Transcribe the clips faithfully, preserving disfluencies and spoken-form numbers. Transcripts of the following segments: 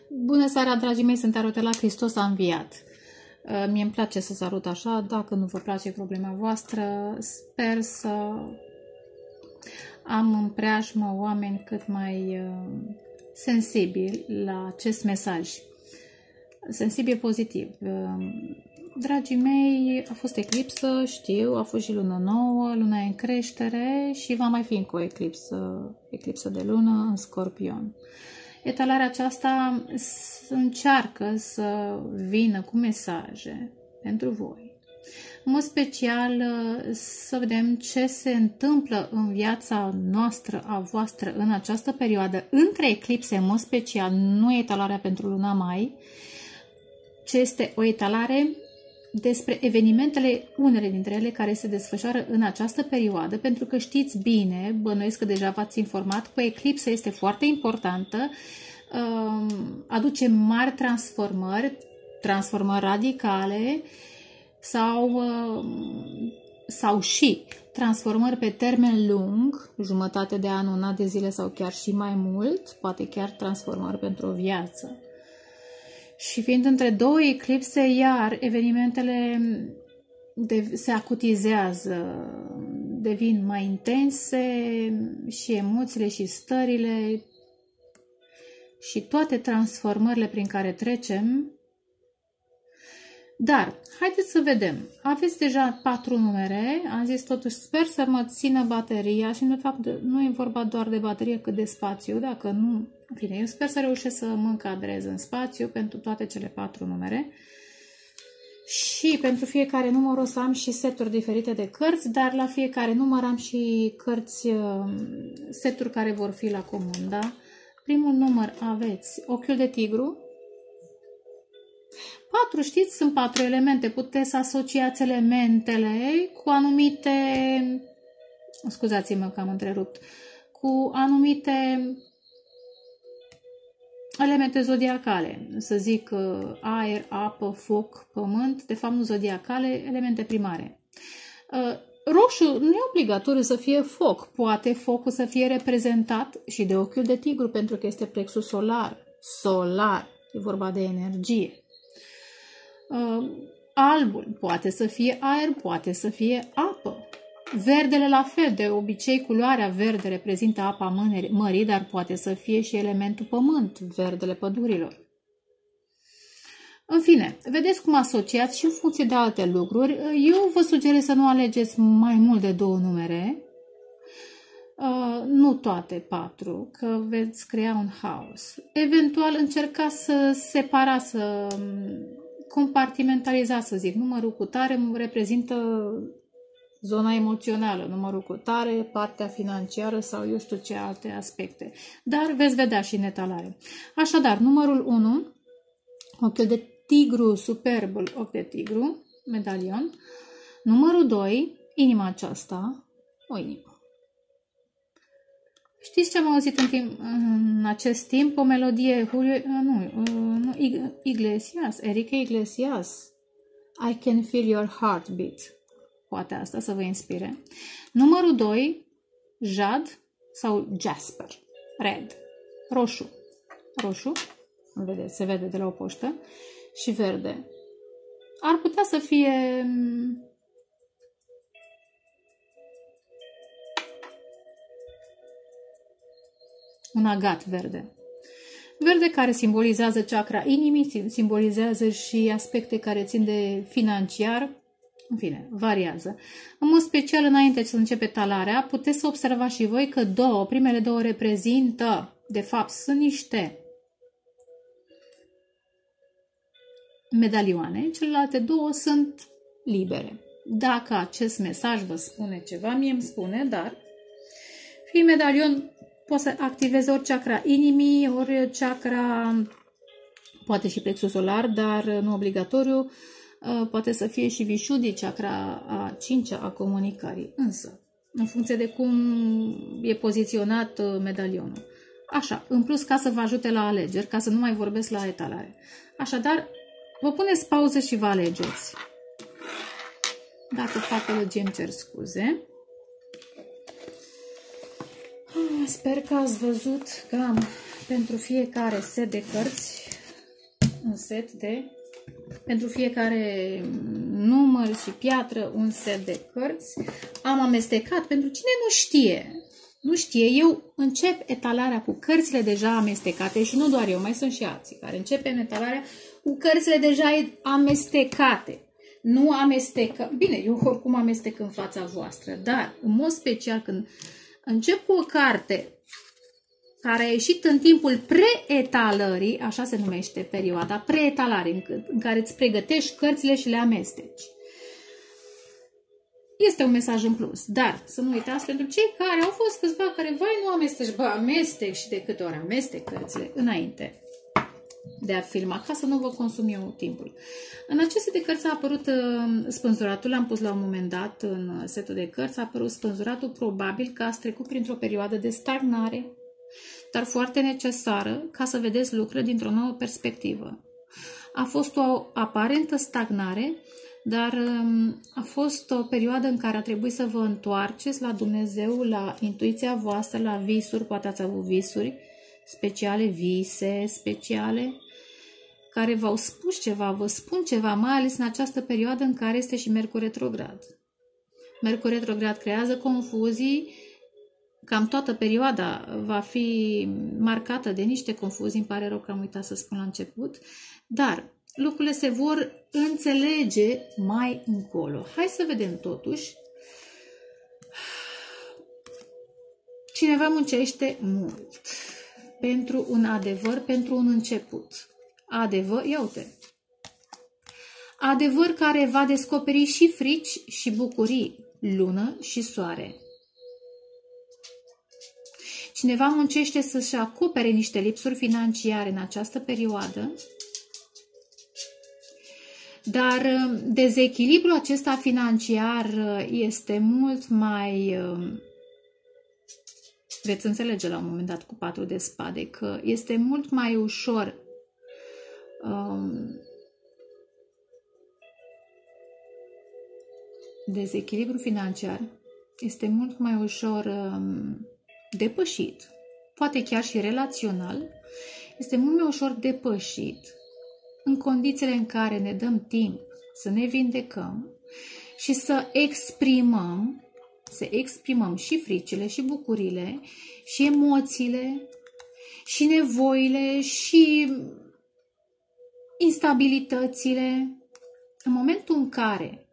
Bună seara, dragii mei, sunt Tarotela, Hristos a înviat. Mie îmi place să sărut așa, dacă nu vă place problema voastră, sper să am în preajmă oameni cât mai sensibili la acest mesaj. Sensibil pozitiv. Dragii mei, a fost eclipsă, știu, a fost și lună nouă, luna e în creștere și va mai fi încă o eclipsă, eclipsă de lună în Scorpion. Etalarea aceasta încearcă să vină cu mesaje pentru voi. În mod special să vedem ce se întâmplă în viața noastră, a voastră, în această perioadă, între eclipse, în mod special, nu e etalarea pentru luna mai, ci este o etalare despre evenimentele, unele dintre ele, care se desfășoară în această perioadă, pentru că știți bine, bănuiesc că deja v-ați informat, că eclipsa este foarte importantă, aduce mari transformări, transformări radicale sau, sau și transformări pe termen lung, jumătate de an, un an de zile sau chiar și mai mult, poate chiar transformări pentru o viață. Și fiind între două eclipse, iar evenimentele de, se acutizează, devin mai intense și emoțiile și stările și toate transformările prin care trecem. Dar, haideți să vedem. Aveți deja patru numere, am zis totuși, sper să mă țină bateria și de fapt nu e vorba doar de baterie cât de spațiu, dacă nu, în fine, eu sper să reușesc să mă încadrez în spațiu pentru toate cele patru numere. Și pentru fiecare număr o să am și seturi diferite de cărți, dar la fiecare număr am și cărți, seturi care vor fi la comun, da? Primul număr aveți Ochiul de Tigru. Patru, știți, sunt patru elemente. Puteți să asociați elementele cu anumite, scuzați-mă că am întrerupt, cu anumite elemente zodiacale. Să zic aer, apă, foc, pământ, de fapt nu zodiacale, elemente primare. Roșu nu e obligatoriu să fie foc. Poate focul să fie reprezentat și de ochiul de tigru, pentru că este plexul solar. Solar. E vorba de energie. Uh, albul poate să fie aer, poate să fie apă. Verdele la fel. De obicei, culoarea verde reprezintă apa mării, dar poate să fie și elementul pământ, verdele pădurilor. În fine, vedeți cum asociați și în funcție de alte lucruri. Eu vă sugerez să nu alegeți mai mult de două numere, uh, nu toate patru, că veți crea un haos. Eventual încercați să separați, să compartimentalizați, să zic. Numărul cu tare reprezintă zona emoțională, numărul cu tare, partea financiară sau eu știu ce alte aspecte. Dar veți vedea și în etalare. Așadar, numărul unu, ochiul de tigru, superbul ochi de tigru, medalion. Numărul doi, inima aceasta, o inimă. Știți ce am auzit în, timp, în acest timp? O melodie, Julio, nu, nu, Iglesias, Enrique Iglesias. I can feel your heartbeat. Poate asta să vă inspire. Numărul doi, jad sau jasper, red, roșu. Roșu, vedeți, se vede de la o poștă. Și verde. Ar putea să fie un agat verde. Verde care simbolizează chakra inimii, simbolizează și aspecte care țin de financiar. În fine, variază. În mod special, înainte să începe talarea, puteți să observați și voi că două, primele două reprezintă, de fapt, sunt niște medalioane, celelalte două sunt libere. Dacă acest mesaj vă spune ceva, mie îmi spune, dar fie medalion poate să activeze ori chakra inimii, ori chakra, poate și plexul solar, dar nu obligatoriu, poate să fie și Vishuddhi, chakra a cincea a comunicării. Însă, în funcție de cum e poziționat medalionul. Așa, în plus, ca să vă ajute la alegeri, ca să nu mai vorbesc la etalare. Așadar, vă puneți pauză și vă alegeți. Dacă fac elăgie, îmi cer scuze. Sper că ați văzut că am pentru fiecare set de cărți un set de, pentru fiecare număr și piatră, un set de cărți. Am amestecat, pentru cine nu știe, nu știe, eu încep etalarea cu cărțile deja amestecate și nu doar eu, mai sunt și alții care începem etalarea cu cărțile deja amestecate. Nu amestecă, bine, eu oricum amestec în fața voastră, dar în mod special când încep cu o carte care a ieșit în timpul preetalării, așa se numește perioada, preetalare, în, în care îți pregătești cărțile și le amesteci. Este un mesaj în plus, dar să nu uitați pentru cei care au fost câțiva care, vai, nu amesteci, bă, amestec și de câte ori amestec cărțile înainte de a filma, ca să nu vă consum eu timpul. În aceste de cărți a apărut uh, spânzuratul, l-am pus la un moment dat în setul de cărți, a apărut spânzuratul, probabil că ați trecut printr-o perioadă de stagnare, dar foarte necesară ca să vedeți lucrurile dintr-o nouă perspectivă. A fost o aparentă stagnare, dar um, a fost o perioadă în care a trebuit să vă întoarceți la Dumnezeu, la intuiția voastră, la visuri, poate ați avut visuri speciale, vise speciale, care v-au spus ceva, vă spun ceva, mai ales în această perioadă în care este și Mercur retrograd. Mercur retrograd creează confuzii, cam toată perioada va fi marcată de niște confuzii, îmi pare rău că am uitat să spun la început, dar lucrurile se vor înțelege mai încolo. Hai să vedem totuși. Cineva muncește mult pentru un adevăr, pentru un început. Adevăr, ia uite. Adevăr care va descoperi și frici și bucurii, lună și soare. Cineva muncește să-și acopere niște lipsuri financiare în această perioadă, dar dezechilibrul acesta financiar este mult mai... Veți înțelege la un moment dat cu patru de spade că este mult mai ușor um, dezechilibru financiar este mult mai ușor um, depășit, poate chiar și relațional, este mult mai ușor depășit în condițiile în care ne dăm timp să ne vindecăm și să exprimăm să exprimăm și fricile, și bucurile, și emoțiile, și nevoile, și instabilitățile. În momentul în care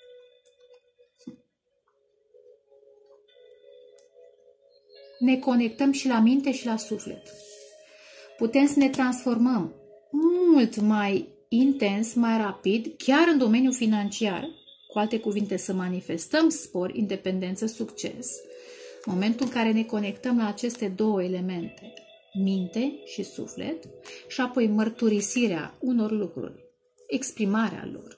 ne conectăm și la minte și la suflet, putem să ne transformăm mult mai intens, mai rapid, chiar în domeniul financiar. Cu alte cuvinte, să manifestăm spor, independență, succes, în momentul în care ne conectăm la aceste două elemente, minte și suflet, și apoi mărturisirea unor lucruri, exprimarea lor.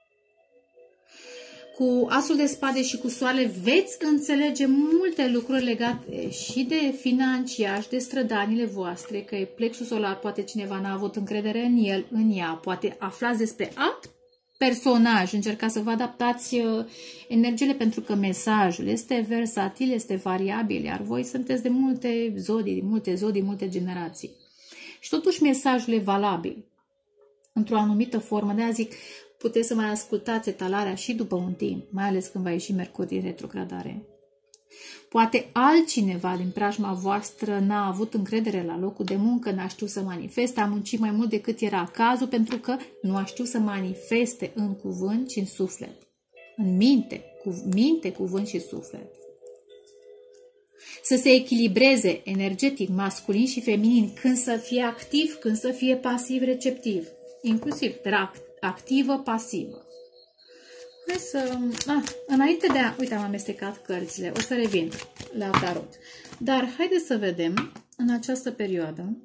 Cu asul de spade și cu soarele veți înțelege multe lucruri legate și de financiar și de strădanile voastre, că e plexul solar, poate cineva n-a avut încredere în el, în ea, poate aflați despre alt personaj, încercați să vă adaptați energiile, pentru că mesajul este versatil, este variabil, iar voi sunteți de multe zodii, de multe zodii, multe generații. Și totuși mesajul e valabil într-o anumită formă. De-aia zic, puteți să mai ascultați etalarea și după un timp, mai ales când va ieși Mercur din retrogradare. Poate altcineva din preajma voastră n-a avut încredere la locul de muncă, n-a știut să manifeste, a muncit mai mult decât era cazul, pentru că nu a știut să manifeste în cuvânt și în suflet. În minte, cu minte, cuvânt și suflet. Să se echilibreze energetic masculin și feminin, când să fie activ, când să fie pasiv-receptiv. Inclusiv activă-pasivă. Hai să... Ah, înainte de a... Uite, am amestecat cărțile. O să revin la tarot. Dar haideți să vedem în această perioadă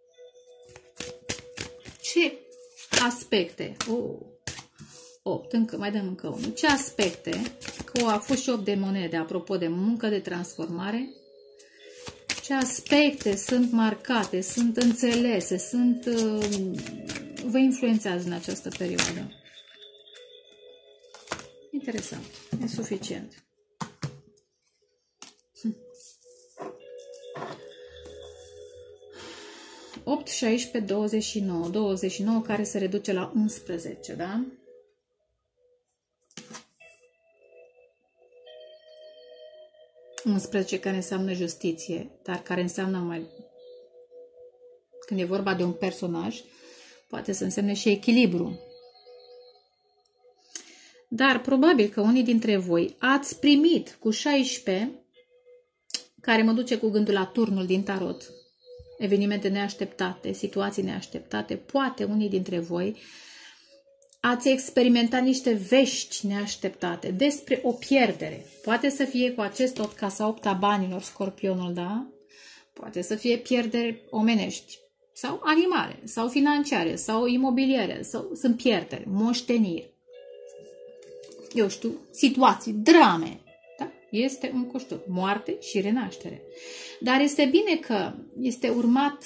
ce aspecte... Oh, opt, încă, mai dăm încă unul. Ce aspecte, că a fost și opt de monede, apropo de muncă, de transformare, ce aspecte sunt marcate, sunt înțelese, sunt... vă influențează în această perioadă. Interesant. E suficient. opt, șaisprezece, douăzeci și nouă. douăzeci și nouă care se reduce la unsprezece, da? unsprezece care înseamnă justiție, dar care înseamnă mai... Când e vorba de un personaj, poate să însemne și echilibru. Dar probabil că unii dintre voi ați primit cu șaisprezece, care mă duce cu gândul la turnul din tarot, evenimente neașteptate, situații neașteptate, poate unii dintre voi ați experimentat niște vești neașteptate despre o pierdere. Poate să fie cu acest opt, casa opt a banilor, Scorpionul, da? Poate să fie pierderi omenești, sau animale, sau financiare, sau imobiliare, sau sunt pierderi, moșteniri. Eu știu, situații, drame. Da? Este un coștur, moarte și renaștere. Dar este bine că este urmat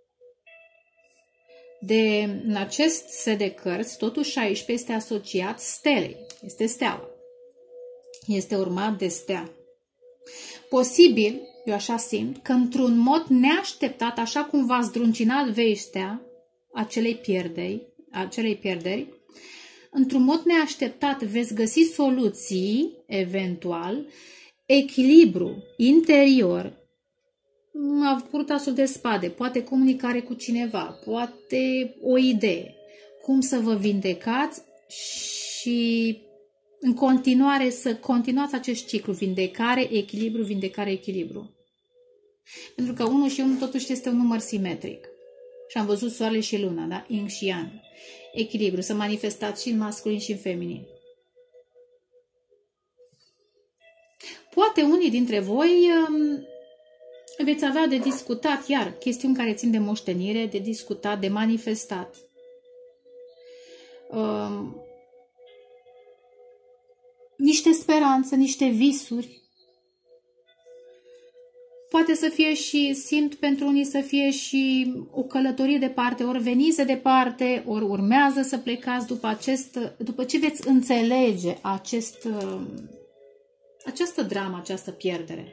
de, în acest set de cărți, totuși șaisprezece este asociat stelei. Este steaua. Este urmat de stea. Posibil, eu așa simt, că într-un mod neașteptat, așa cum v-a zdruncinat veștea acelei pierderi, acelei pierderi, într-un mod neașteptat veți găsi soluții, eventual, echilibru interior. A apărut asul de spade, poate comunicare cu cineva, poate o idee, cum să vă vindecați și în continuare să continuați acest ciclu, vindecare, echilibru, vindecare, echilibru. Pentru că unu și unu totuși este un număr simetric. Și am văzut soarele și luna, da? Yin și yang. Echilibru, să manifestați și în masculin și în feminin. Poate unii dintre voi um, veți avea de discutat, iar, chestiuni care țin de moștenire, de discutat, de manifestat. Um, niște speranțe, niște visuri. Poate să fie și, simt pentru unii să fie și o călătorie departe, ori veniți de departe, ori urmează să plecați după, acest, după ce veți înțelege acest, această dramă, această pierdere.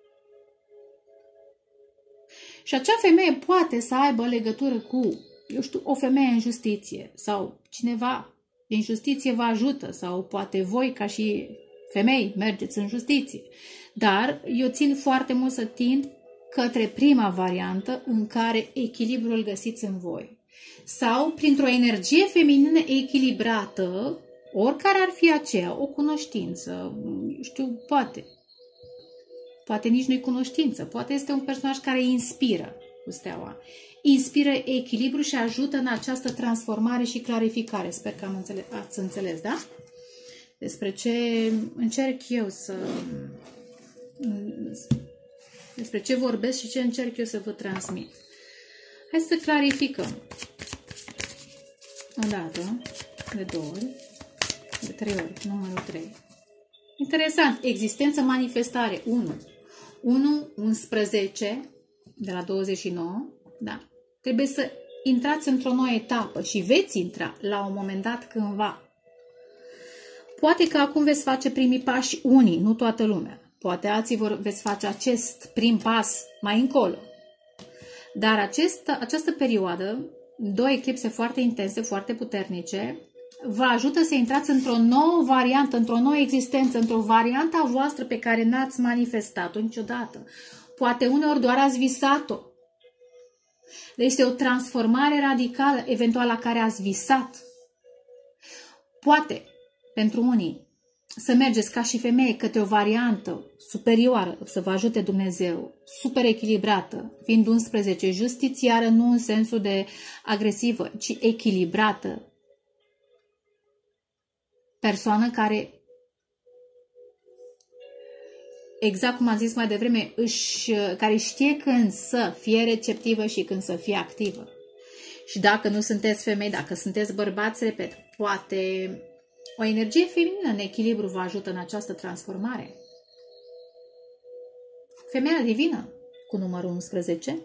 Și acea femeie poate să aibă legătură cu, eu știu, o femeie în justiție sau cineva din justiție vă ajută sau poate voi ca și femei mergeți în justiție. Dar eu țin foarte mult să tind către prima variantă în care echilibrul îl găsiți în voi. Sau printr-o energie feminină echilibrată, oricare ar fi aceea, o cunoștință, știu, poate. Poate nici nu-i cunoștință, poate este un personaj care inspiră cu steaua. Inspiră echilibru și ajută în această transformare și clarificare. Sper că am înțeles, ați înțeles, da? Despre ce încerc eu să... despre ce vorbesc și ce încerc eu să vă transmit. Hai să clarificăm. O dată, de două ori, de trei ori, numărul trei. Interesant. Existență, manifestare. unu. unu, unsprezece, de la douăzeci și nouă. Da. Trebuie să intrați într-o nouă etapă și veți intra la un moment dat cândva. Poate că acum veți face primii pași unii, nu toată lumea. Poate alții vor, veți face acest prim pas mai încolo. Dar acest, această perioadă, două eclipse foarte intense, foarte puternice, vă ajută să intrați într-o nouă variantă, într-o nouă existență, într-o variantă a voastră pe care n-ați manifestat-o niciodată. Poate uneori doar ați visat-o. Deci este o transformare radicală, eventual la care ați visat. Poate, pentru unii, să mergeți ca și femeie către o variantă superioară, să vă ajute Dumnezeu, super echilibrată, fiind unsprezece, justițiară, nu în sensul de agresivă, ci echilibrată. Persoană care, exact cum am zis mai devreme, își, care știe când să fie receptivă și când să fie activă. Și dacă nu sunteți femei, dacă sunteți bărbați, repet, poate o energie feminină în echilibru vă ajută în această transformare. Femeia divină, cu numărul unsprezece.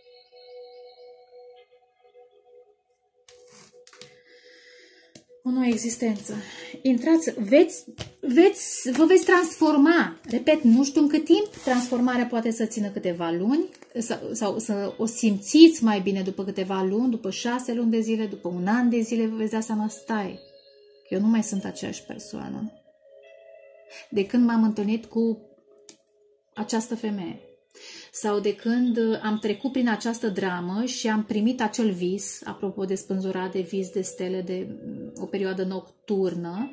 O nouă existență. Intrați, veți, veți, vă veți transforma. Repet, nu știu în cât timp, transformarea poate să țină câteva luni, sau, sau să o simțiți mai bine după câteva luni, după șase luni de zile, după un an de zile, vă veți da seama, stai, eu nu mai sunt aceeași persoană. De când m-am întâlnit cu această femeie sau de când am trecut prin această dramă și am primit acel vis, apropo de spânzurat, de vis, de stele, de o perioadă nocturnă,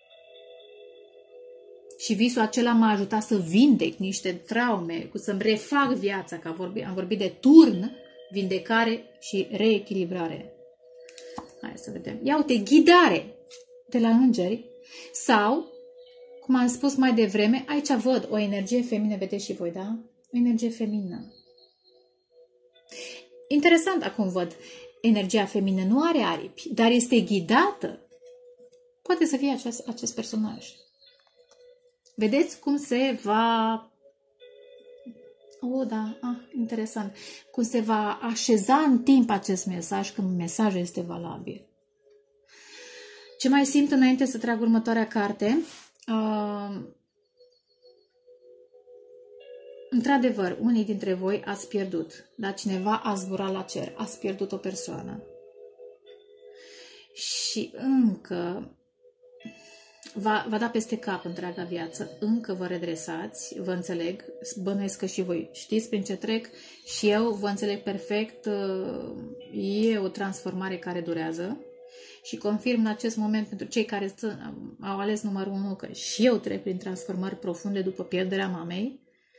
și visul acela m-a ajutat să vindec niște traume, cu să-mi refac viața, că am vorbit, am vorbit de turn, vindecare și reechilibrare. Hai să vedem. Ia uite, ghidare de la îngeri sau, cum am spus mai devreme, aici văd o energie feminină, vedeți și voi, da? O energie feminină. Interesant, acum văd, energia feminină nu are aripi, dar este ghidată. Poate să fie acest, acest personaj. Vedeți cum se va... Oh, da, ah, interesant. Cum se va așeza în timp acest mesaj, când mesajul este valabil. Ce mai simt înainte să trag următoarea carte? Uh, Într-adevăr, unii dintre voi ați pierdut, dar cineva a zburat la cer, ați pierdut o persoană. Și încă va, va da peste cap întreaga viață, încă vă redresați, vă înțeleg, bănuiesc că și voi știți prin ce trec și eu vă înțeleg perfect, e o transformare care durează și confirm în acest moment pentru cei care au ales numărul unu că și eu trec prin transformări profunde după pierderea mamei.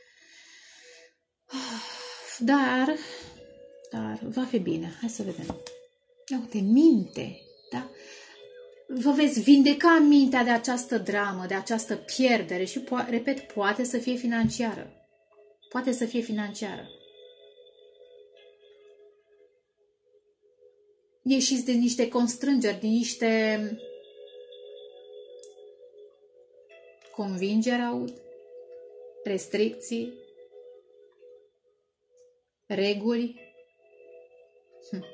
Dar, dar va fi bine. Hai să vedem. Ia uite, minte, da? Vă veți vindeca mintea de această dramă, de această pierdere și, po repet, poate să fie financiară. Poate să fie financiară. Ieșiți din niște constrângeri, din niște convingeri, aud, restricții, reguli hm.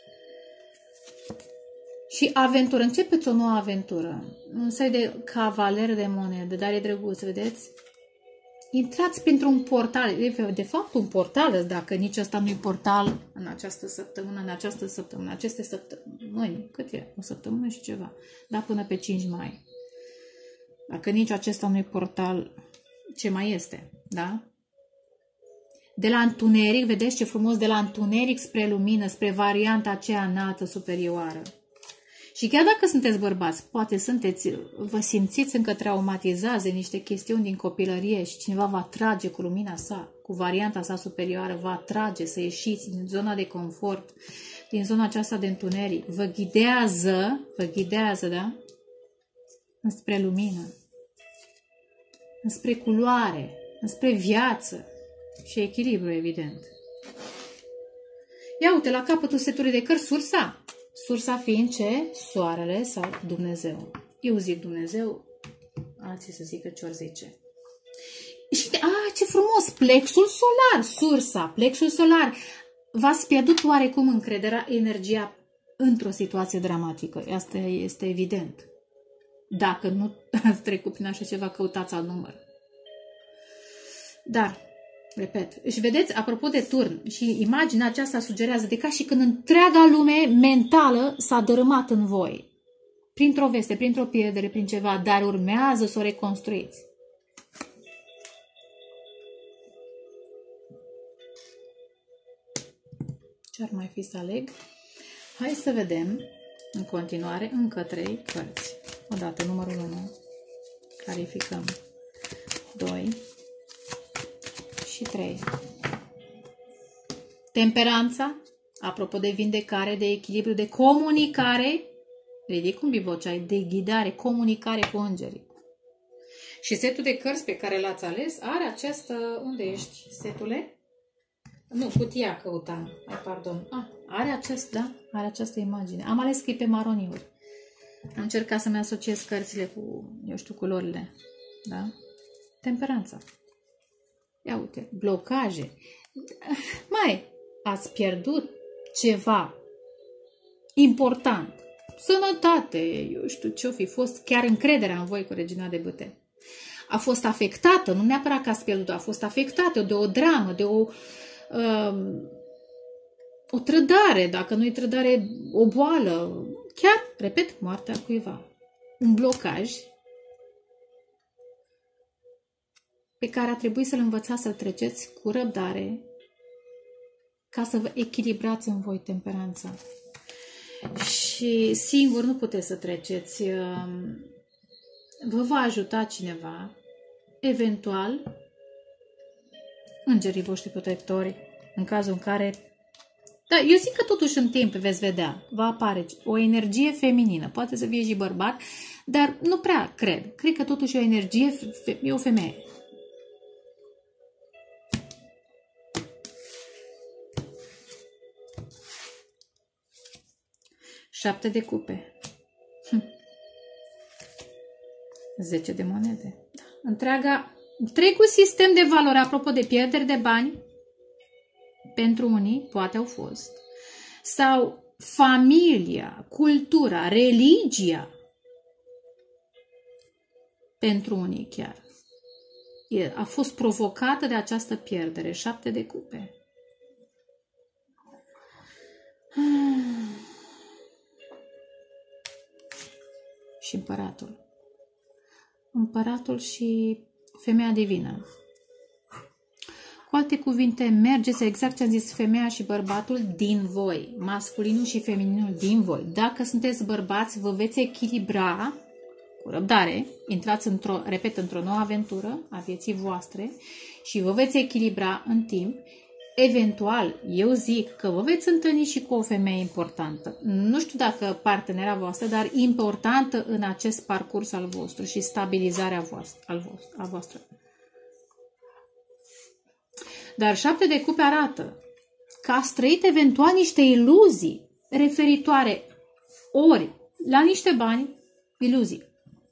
și aventură. Începeți o nouă aventură, un soi de cavaler de monede, dar e drăguț, vedeți? Intrați printr-un portal, de fapt un portal, dacă nici ăsta nu-i portal în această săptămână, în această săptămână, aceste săptămâni, cât e? O săptămână și ceva, da, până pe cinci mai. Dacă nici acesta nu-i portal, ce mai este, da? De la întuneric, vedeți ce frumos, de la întuneric spre lumină, spre varianta aceea înaltă, superioară. Și chiar dacă sunteți bărbați, poate sunteți, vă simțiți încă traumatizați de niște chestiuni din copilărie și cineva vă atrage cu lumina sa, cu varianta sa superioară, vă atrage să ieșiți din zona de confort, din zona aceasta de întuneric. Vă ghidează, vă ghidează, da? Înspre lumină, înspre culoare, înspre viață. Și echilibru, evident. Ia uite, la capătul setului de cărți, sursa. Sursa fiind ce? Soarele sau Dumnezeu. Eu zic Dumnezeu, alții să zică ce ori zice. Și, a, ce frumos! Plexul solar, sursa, plexul solar. V-ați pierdut oarecum încrederea, energia într-o situație dramatică. Asta este evident. Dacă nu ați trecut prin așa ceva, căutați alt număr. Dar, repet, și vedeți, apropo de turn, și imaginea aceasta sugerează de ca și când întreaga lume mentală s-a dărâmat în voi. Printr-o veste, printr-o pierdere, prin ceva, dar urmează să o reconstruiți. Ce ar mai fi să aleg? Hai să vedem, în continuare, încă trei cărți. Odată, numărul unu. Clarificăm. doi. Și trei. Temperanța, apropo de vindecare, de echilibru, de comunicare, ridic un bivocai, de ghidare, comunicare cu îngerii. Și setul de cărți pe care l-ați ales are această... Unde ești, setule? Nu, cutia căutam. Ai, pardon. Ah, are acest, da? Are această imagine. Am ales că e pe maroniuri. Am încercat să-mi asociez cărțile cu, eu știu, culorile. Da? Temperanța. Ia uite, blocaje. Mai, ați pierdut ceva important. Sănătate, eu știu ce-o fi fost, chiar încrederea în voi cu Regina de Bâte. A fost afectată, nu neapărat că ați pierdut, a fost afectată de o dramă, de o o trădare, dacă nu e trădare, o boală, chiar, repet, moartea cuiva. Un blocaj pe care a trebuit să-l învățați să-l treceți cu răbdare ca să vă echilibrați în voi temperanța. Și singur nu puteți să treceți. Vă va ajuta cineva, eventual îngerii voștri protectori, în cazul în care... Da, eu zic că totuși în timp veți vedea, va apare o energie feminină, poate să fie și bărbat, dar nu prea cred. Cred că totuși o energie, e o femeie. Șapte de cupe. Hm. Zece de monede. Da. Întreaga, întregul sistem de valori, apropo de pierderi de bani, pentru unii, poate au fost, sau familia, cultura, religia, pentru unii chiar, a fost provocată de această pierdere. Șapte de cupe. Și împăratul. Împăratul și femeia divină. Cu alte cuvinte, mergeți exact ce am zis, femeia și bărbatul din voi, masculinul și femininul din voi. Dacă sunteți bărbați, vă veți echilibra cu răbdare, intrați într-o, repet, într-o nouă aventură a vieții voastre și vă veți echilibra în timp. Eventual, eu zic că vă veți întâlni și cu o femeie importantă. Nu știu dacă partenera voastră, dar importantă în acest parcurs al vostru și stabilizarea voastră, al vostru, a voastră. Dar șapte de cupe arată că ați trăit eventual niște iluzii referitoare ori la niște bani, iluzii,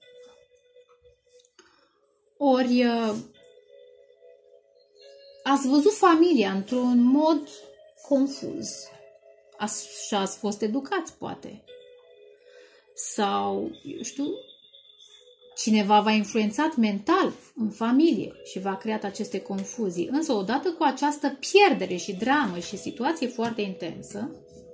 ori ați văzut familia într-un mod confuz. Așa ați fost educați, poate. Sau, eu știu, cineva v-a influențat mental în familie și v-a creat aceste confuzii. Însă, odată cu această pierdere și dramă și situație foarte intensă,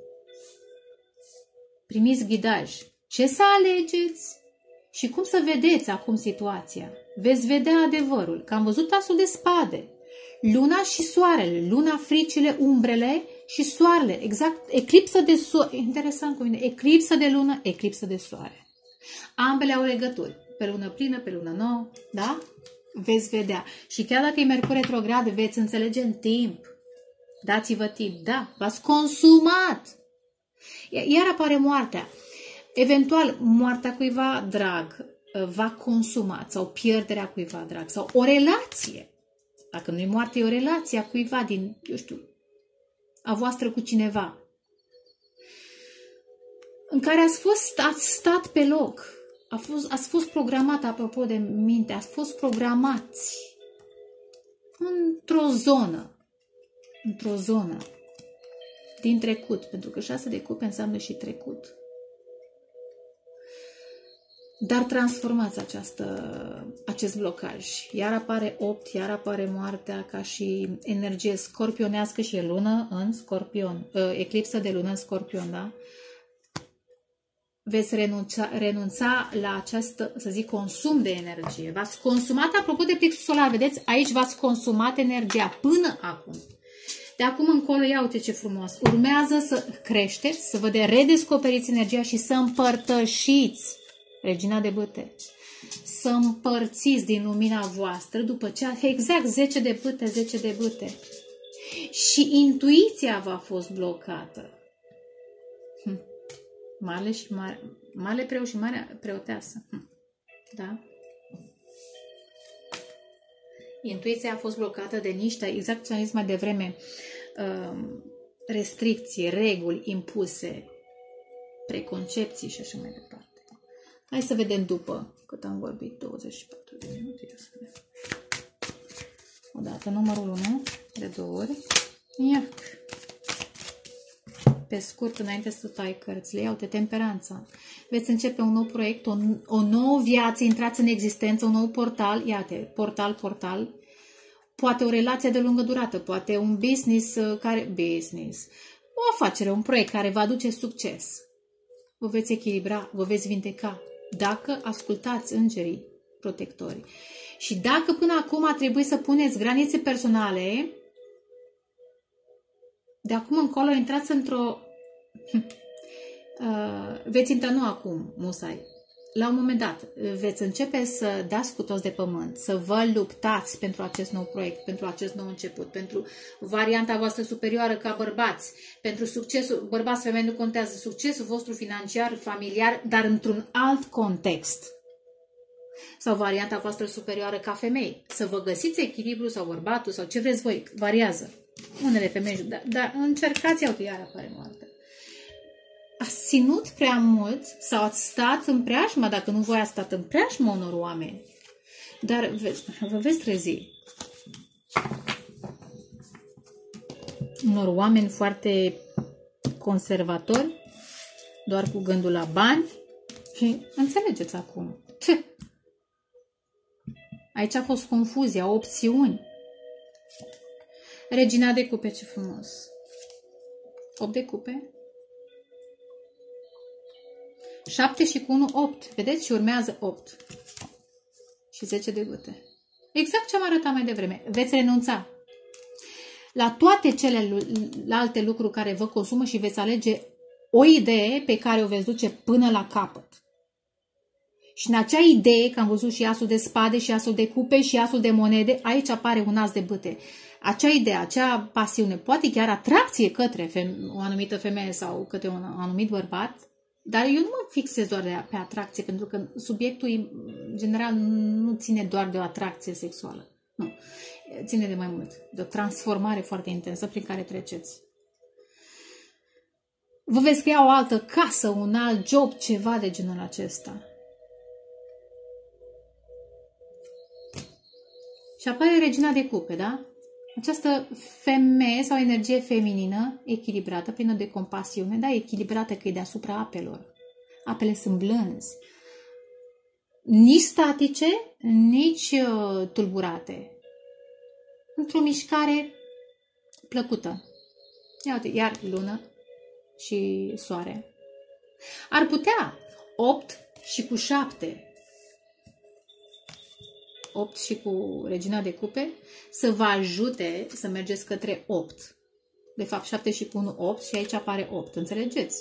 primiți ghidaj. Ce să alegeți și cum să vedeți acum situația? Veți vedea adevărul. Că am văzut asul de spade. Luna și soarele, luna, fricile, umbrele și soarele, exact, eclipsă de soare, interesant cu mine, eclipsă de lună, eclipsă de soare. Ambele au legături, pe lună plină, pe lună nouă, da? Veți vedea. Și chiar dacă e Mercur retrograd, veți înțelege în timp. Dați-vă timp, da, v-ați consumat. Iar apare moartea. Eventual, moartea cuiva drag v-a consumat sau pierderea cuiva drag sau o relație. Dacă nu e moarte, e o relație a cuiva din, eu știu, a voastră cu cineva, în care ați, fost, ați stat pe loc, a fost, ați fost programat, apropo de minte, ați fost programați într-o zonă, într-o zonă din trecut, pentru că șase de cupe înseamnă și trecut. Dar transformați această, acest blocaj. Iar apare opt, iar apare moartea ca și energie scorpionească și e lună în scorpion. Eclipsă de lună în scorpion, da? Veți renunța, renunța la acest, să zic, consum de energie. V-ați consumat, apropo de plexul solar, vedeți? Aici v-ați consumat energia până acum. De acum încolo, ia uite ce frumos. Urmează să creșteți, să vă de redescoperiți energia și să împărtășiți. Regina de bâte, să împărțiți din lumina voastră după ce, exact, zece de bâte, zece de bâte. Și intuiția v-a fost blocată. Hm. Mare și mare, mare preu și mare preoteasă. Hm. Da? Intuiția a fost blocată de niște, exact ce am zis mai devreme, restricții, reguli impuse, preconcepții și așa mai departe. Hai să vedem după cât am vorbit, douăzeci și patru de minute. Ia să vedem. Odată, numărul unu, de două ori. Ia. Pe scurt, înainte să tai cărțile, iau-te temperanța. Veți începe un nou proiect, o, o nouă viață, intrați în existență, un nou portal, iată, portal, portal, poate o relație de lungă durată, poate un business care, business, o afacere, un proiect care va aduce succes. Vă veți echilibra, vă veți vindeca, dacă ascultați îngerii protectori. Și dacă până acum a trebuit să puneți granițe personale, de acum încolo intrați într-o... Uh, veți intra nu acum, musai. La un moment dat veți începe să dați cu toți de pământ, să vă luptați pentru acest nou proiect, pentru acest nou început, pentru varianta voastră superioară ca bărbați, pentru succesul, bărbați, femei, nu contează, succesul vostru financiar, familiar, dar într-un alt context. Sau varianta voastră superioară ca femei, să vă găsiți echilibru sau bărbatul sau ce vreți voi, variază. Unele femei, dar, dar încercați, iau că iar apare moartea. Ați ținut prea mult sau ați stat în preajmă, dacă nu voi ați stat în preajmă unor oameni. Dar ve vă veți trezi. Unor oameni foarte conservatori, doar cu gândul la bani. Și înțelegeți acum. Ce? Aici a fost confuzia, opțiuni. Regina de cupe, ce frumos. opt de cupe. șapte și cu unu, opt. Vedeți? Și urmează opt. Și zece de bâte. Exact ce am arătat mai devreme. Veți renunța la toate celelalte lucruri care vă consumă și veți alege o idee pe care o veți duce până la capăt. Și în acea idee, că am văzut și asul de spade, și asul de cupe, și asul de monede, aici apare un as de bâte. Acea idee, acea pasiune, poate chiar atracție către o anumită femeie sau către un anumit bărbat, dar eu nu mă fixez doar pe atracție, pentru că subiectul, în general, nu ține doar de o atracție sexuală. Nu. Ține de mai mult. De o transformare foarte intensă prin care treceți. Vă veți crea o altă casă, un alt job, ceva de genul acesta. Și apare regina de cupe, da? Această femeie sau energie feminină echilibrată, plină de compasiune, da, echilibrată că e deasupra apelor. Apele sunt blânzi. Nici statice, nici uh, tulburate. Într-o mișcare plăcută. Ia uite, iar lună și soare. Ar putea opt și cu șapte. opt și cu regina de cupe, să vă ajute să mergeți către opt. De fapt, șapte și cu unu, opt și aici apare opt. Înțelegeți?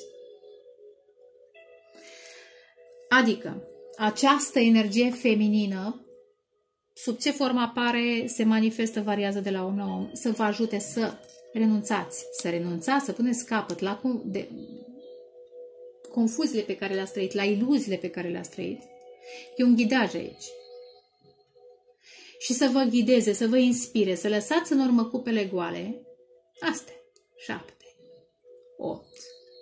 Adică, această energie feminină, sub ce formă apare, se manifestă, variază de la om la om, să vă ajute să renunțați, să renunțați, să puneți capăt la de, confuziile pe care le-ați trăit, la iluziile pe care le-ați trăit. E un ghidaj aici. Și să vă ghideze, să vă inspire, să lăsați în urmă cupele goale. Astea. Șapte. Opt.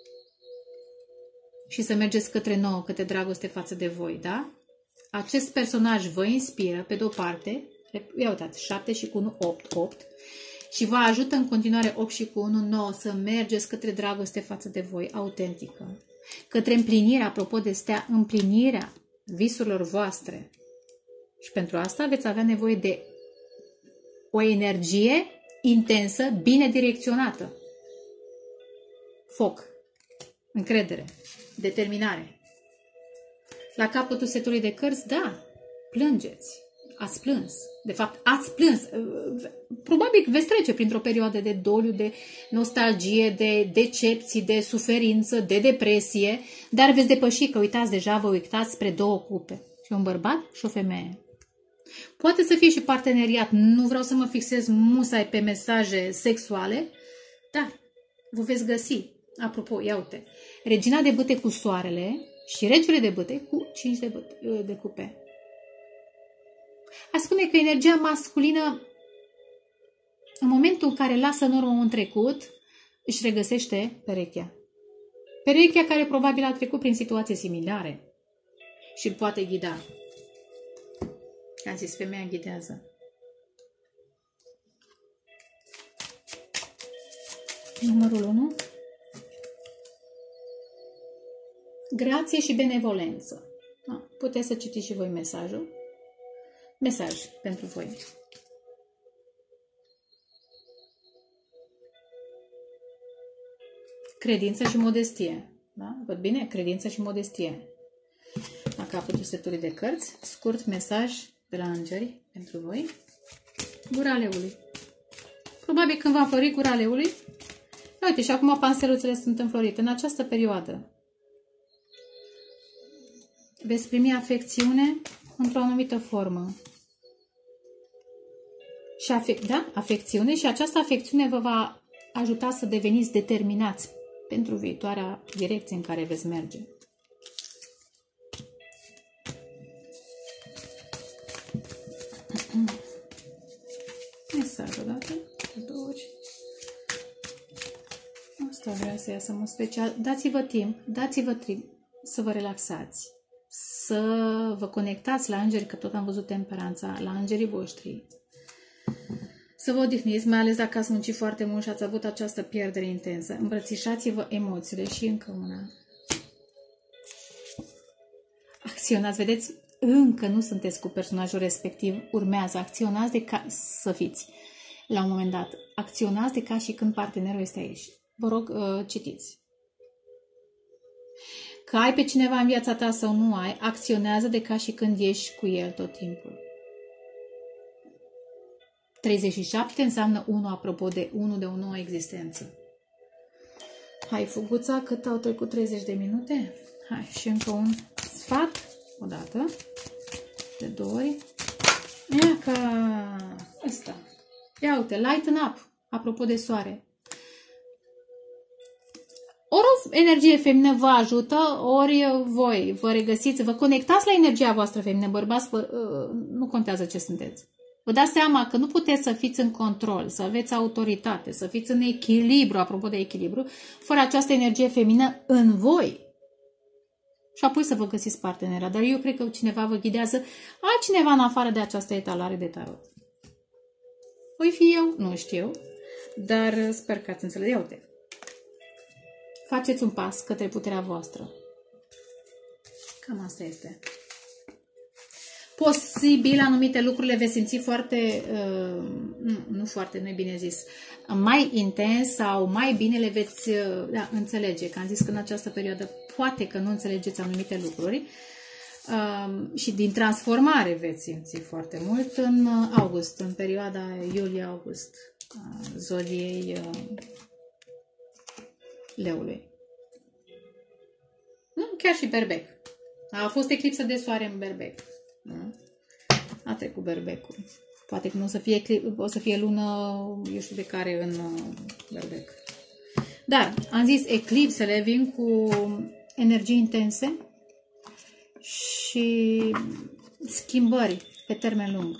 Și să mergeți către nouă, către dragoste față de voi, da? Acest personaj vă inspiră, pe de-o parte, ia uitați, șapte și cu unu, opt, opt, și vă ajută în continuare opt și cu unu, nouă, să mergeți către dragoste față de voi, autentică. Către împlinirea, apropo de stea, împlinirea visurilor voastre. Și pentru asta veți avea nevoie de o energie intensă, bine direcționată. Foc, încredere, determinare. La capătul setului de cărți, da, plângeți. Ați plâns. De fapt, ați plâns. Probabil veți trece printr-o perioadă de doliu, de nostalgie, de decepții, de suferință, de depresie, dar veți depăși, că uitați, deja vă uitați spre două cupe. Și un bărbat și o femeie. Poate să fie și parteneriat. Nu vreau să mă fixez musai pe mesaje sexuale, dar vă veți găsi. Apropo, ia uite. Regina de bâte cu soarele și regele de bâte cu cinci de, bâte, de cupe. Aș spune că energia masculină, în momentul în care lasă în urmă un trecut, își regăsește perechea. Perechea care probabil a trecut prin situații similare și îl poate ghida. Am zis, femeia ghidează. Numărul unu. Grație și benevolență. Puteți să citiți și voi mesajul. Mesaj pentru voi. credință și modestie. Da? Văd bine? Credință și modestie. La capătul setului de cărți, scurt mesaj de la îngeri pentru voi. Gura leului. Probabil când va flori gura leului. Uite, și acum panseluțele sunt înflorite. În această perioadă veți primi afecțiune într-o anumită formă. Și afec da? afecțiune și această afecțiune vă va ajuta să deveniți determinați pentru viitoarea direcție în care veți merge. Mesaj odată, două ori. Asta vreau să iasă mult special. Dați-vă timp, dați-vă timp să vă relaxați, să vă conectați la îngeri, că tot am văzut temperanța, la îngerii voștri. Să vă odihniți, mai ales dacă ați muncit foarte mult și ați avut această pierdere intensă. Îmbrățișați-vă emoțiile și încă una. Acționați, vedeți? Încă nu sunteți cu personajul respectiv, urmează, acționați de ca să fiți la un moment dat. Acționați de ca și când partenerul este aici. Vă rog, uh, citiți. Că ai pe cineva în viața ta sau nu ai, acționează de ca și când ești cu el tot timpul. treizeci și șapte înseamnă unu, apropo de unu, de o nouă existență. Hai, fuguța, cât au trecut treizeci de minute? Hai, și încă un sfat. O dată, de două ori. Ia ca ăsta. Ia uite, lighten up, apropo de soare. Ori o energie feminină vă ajută, ori voi vă regăsiți, vă conectați la energia voastră feminină, bărbați, vă, nu contează ce sunteți. Vă dați seama că nu puteți să fiți în control, să aveți autoritate, să fiți în echilibru, apropo de echilibru, fără această energie feminină în voi. Și apoi să vă găsiți partenera. Dar eu cred că cineva vă ghidează, altcineva în afară de această etalare de tarot. Voi fi eu? Nu știu. Dar sper că ați înțeles. Ia uite. Faceți un pas către puterea voastră. Cam asta este. Posibil anumite lucruri le veți simți foarte, uh, nu, nu foarte, nu e bine zis, mai intens sau mai bine le veți uh, da, înțelege. Că am zis că în această perioadă poate că nu înțelegeți anumite lucruri uh, și din transformare veți simți foarte mult în august, în perioada iulie-august, uh, zodiei uh, leului. Nu? Chiar și berbec. A fost eclipsă de soare în berbec. Nu? A trecut berbecul. Poate că nu o să fie, o să fie lună, eu știu de care, în berbec. Dar, am zis, eclipsele vin cu energii intense și schimbări pe termen lung.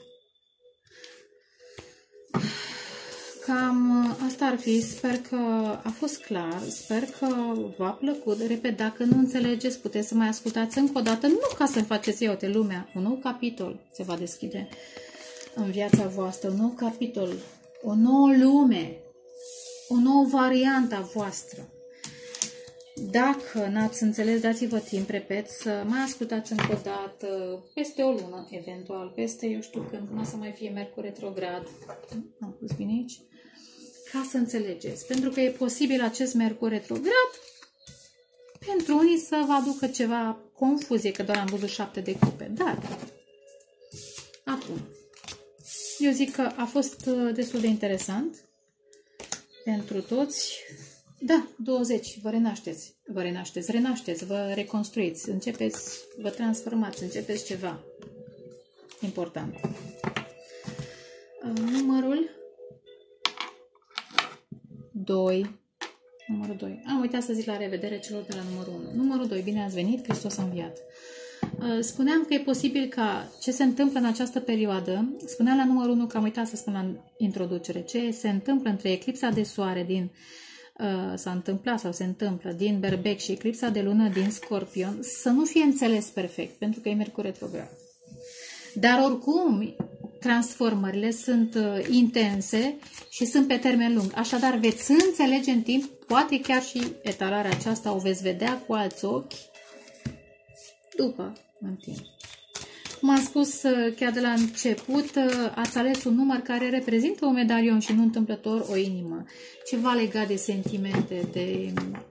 Cam asta ar fi. Sper că a fost clar, sper că v-a plăcut. Repet, dacă nu înțelegeți, puteți să mai ascultați încă o dată, nu ca să faceți eu de lumea. Un nou capitol se va deschide în viața voastră, un nou capitol, o nouă lume, o nouă variantă a voastră. Dacă n-ați înțeles, dați-vă timp, repet, să mai ascultați încă o dată, peste o lună, eventual, peste, eu știu când, când o să mai fie Mercur retrograd. Am pus bine aici? Ca să înțelegeți. Pentru că e posibil acest Mercur retrograd pentru unii să vă aducă ceva confuzie, că doar am văzut șapte de cupe. Dar, acum, eu zic că a fost destul de interesant pentru toți. Da, douăzeci, vă renașteți, vă renașteți, renașteți, vă reconstruiți, începeți, vă transformați, începeți ceva important. Numărul doi. Numărul doi. Am uitat să zic la revedere celor de la numărul unu. Numărul doi, bine ați venit, Hristos a înviat. Spuneam că e posibil ca ce se întâmplă în această perioadă, spuneam la numărul unu că am uitat să spun la introducere, ce se întâmplă între eclipsa de soare din s-a întâmplat sau se întâmplă din berbec și eclipsa de lună din Scorpion, să nu fie înțeles perfect, pentru că e Mercur retrograd. Dar oricum, transformările sunt intense și sunt pe termen lung. Așadar, veți înțelege în timp, poate chiar și etalarea aceasta o veți vedea cu alți ochi după, în timp. Cum am spus chiar de la început, ați ales un număr care reprezintă un medalion și nu întâmplător o inimă. Ceva legat de sentimente, de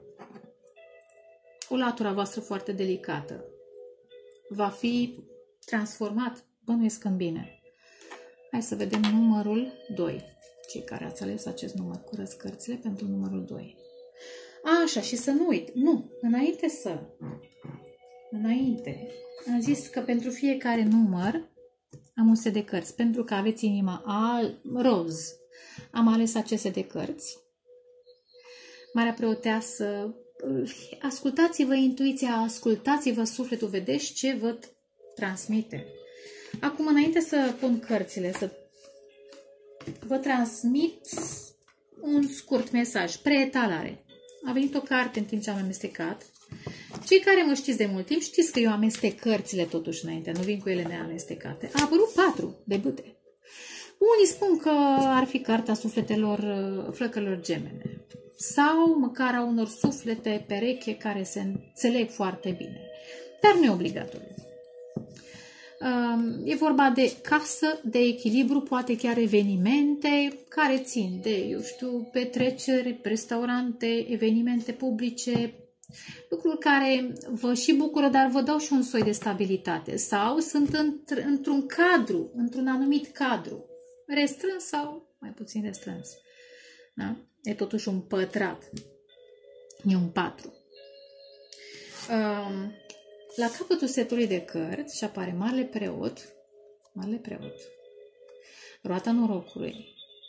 o latura voastră foarte delicată. Va fi transformat, bănuiesc în bine. Hai să vedem numărul doi. Cei care ați ales acest număr cu răscărțile pentru numărul doi. Așa, și să nu uit. Nu, înainte să... Înainte, am zis că pentru fiecare număr am un set de cărți. Pentru că aveți inima al roz, am ales aceste de cărți. Marea Preoteasă, ascultați-vă intuiția, ascultați-vă sufletul, vedeți ce vă transmite. Acum, înainte să pun cărțile, să vă transmit un scurt mesaj, preetalare. A venit o carte în timp ce am amestecat. Cei care mă știți de mult timp știți că eu amestec cărțile totuși înainte, nu vin cu ele neamestecate. A apărut patru de bâte. Unii spun că ar fi cartea sufletelor, flăcărilor gemene sau măcar a unor suflete pereche care se înțeleg foarte bine, dar nu e obligatoriu. E vorba de casă, de echilibru, poate chiar evenimente care țin de, eu știu, petreceri, restaurante, evenimente publice, lucruri care vă și bucură, dar vă dau și un soi de stabilitate. Sau sunt într-un cadru, într-un anumit cadru, restrâns sau mai puțin restrâns. Da? E totuși un pătrat, e un patru. Um, la capătul setului de cărți și apare Marele Preot, Marele Preot, Roata Norocului,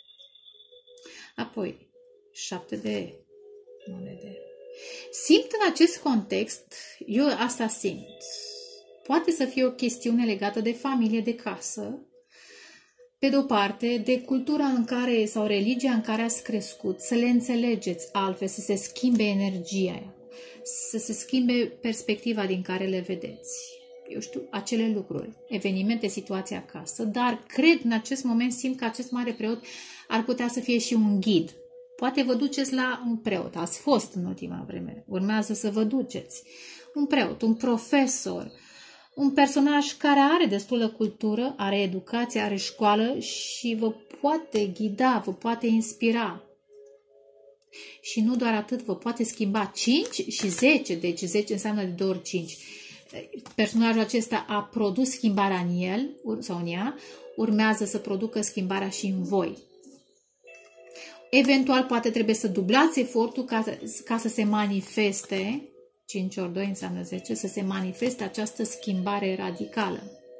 apoi șapte de monede. Simt în acest context, eu asta simt, poate să fie o chestiune legată de familie, de casă, pe de o parte, de cultura în care sau religia în care ați crescut, să le înțelegeți altfel, să se schimbe energia, să se schimbe perspectiva din care le vedeți. Eu știu, acele lucruri, evenimente, situații acasă, dar cred în acest moment, simt că acest Mare Preot ar putea să fie și un ghid. Poate vă duceți la un preot, ați fost în ultima vreme, urmează să vă duceți. Un preot, un profesor, un personaj care are destulă cultură, are educație, are școală și vă poate ghida, vă poate inspira. Și nu doar atât, vă poate schimba cinci și zece, deci zece înseamnă de două ori cinci. Personajul acesta a produs schimbarea în el sau în ea, urmează să producă schimbarea și în voi. Eventual, poate trebuie să dublați efortul ca, ca să se manifeste, cinci ori doi înseamnă zece, să se manifeste această schimbare radicală.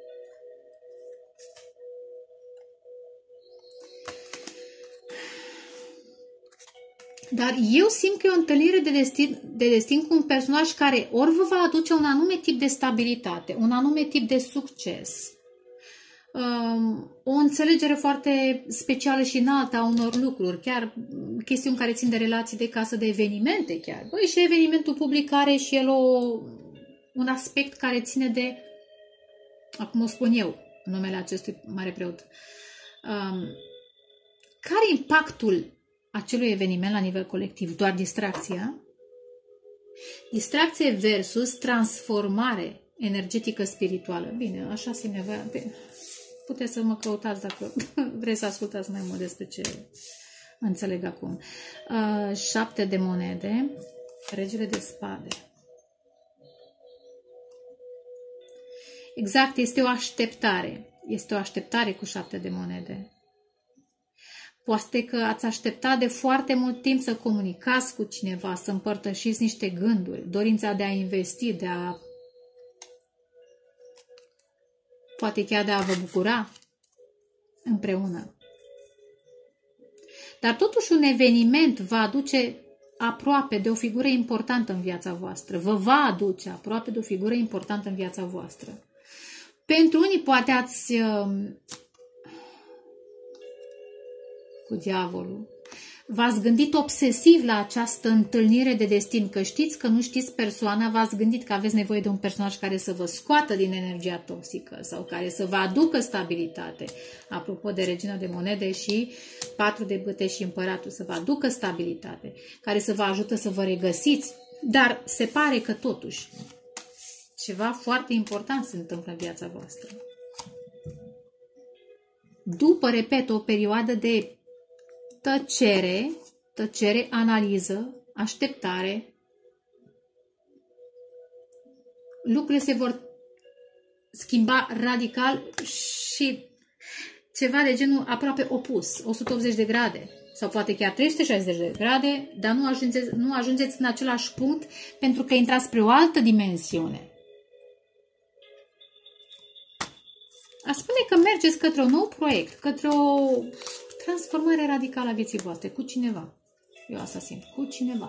Dar eu simt că e o întâlnire de destin, de destin cu un personaj care ori vă va aduce un anume tip de stabilitate, un anume tip de succes, o înțelegere foarte specială și înaltă a unor lucruri, chiar chestiuni care țin de relații de casă, de evenimente chiar. Băi, și evenimentul public are și el o, un aspect care ține de, acum o spun eu, în numele acestui Mare Preot, um, care e impactul acelui eveniment la nivel colectiv? Doar distracția? Distracție versus transformare energetică spirituală. Bine, așa simt nevoia. Puteți să mă căutați dacă vreți să ascultați mai mult despre ce înțeleg acum. Uh, șapte de monede, regele de spade. Exact, este o așteptare. Este o așteptare cu șapte de monede. Poate că ați așteptat de foarte mult timp să comunicați cu cineva, să împărtășiți niște gânduri, dorința de a investi, de a poate chiar de a vă bucura împreună. Dar totuși un eveniment va aduce aproape de o figură importantă în viața voastră. Vă va aduce aproape de o figură importantă în viața voastră. Pentru unii poate ați cu diavolul. V-ați gândit obsesiv la această întâlnire de destin, că știți că nu știți persoana, v-ați gândit că aveți nevoie de un personaj care să vă scoată din energia toxică sau care să vă aducă stabilitate. Apropo de Regina de Monede și patru de bâte și împăratul, să vă aducă stabilitate, care să vă ajută să vă regăsiți, dar se pare că totuși Ceva foarte important se întâmplă în viața voastră. După, repet, o perioadă de tăcere, tăcere, analiză, așteptare, lucrurile se vor schimba radical și ceva de genul aproape opus, o sută optzeci de grade sau poate chiar trei sute șaizeci de grade, dar nu ajungeți, nu ajungeți în același punct pentru că intrați spre o altă dimensiune. A spune că mergeți către un nou proiect, către o transformare radicală a vieții voastre, cu cineva. Eu asta simt, cu cineva.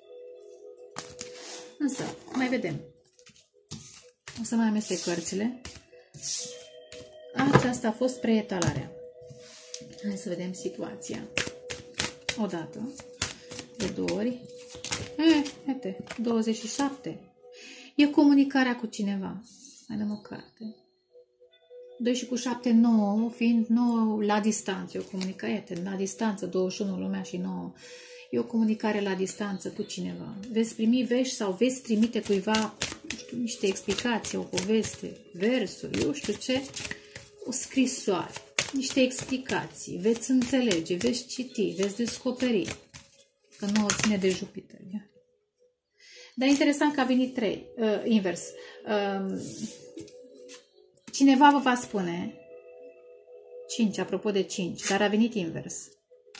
Însă, mai vedem. O să mai amestec cărțile. Aceasta a fost preetalarea. Hai să vedem situația. O dată, de două ori. Eh, uite, douăzeci și șapte. E comunicarea cu cineva. Mai dăm o carte. doi și cu șapte, nouă, fiind nouă la distanță. E o comunicare la distanță, douăzeci și unu, lumea și nouă. E o comunicare la distanță cu cineva. Veți primi vești sau veți trimite cuiva, nu știu, niște explicații, o poveste, versuri, eu știu ce, o scrisoare, niște explicații, veți înțelege, veți citi, veți descoperi, că nu o ține de Jupiter. Ia. Dar interesant că a venit trei, uh, invers. Uh, cineva vă va spune, cinci, apropo de cinci, dar a venit invers.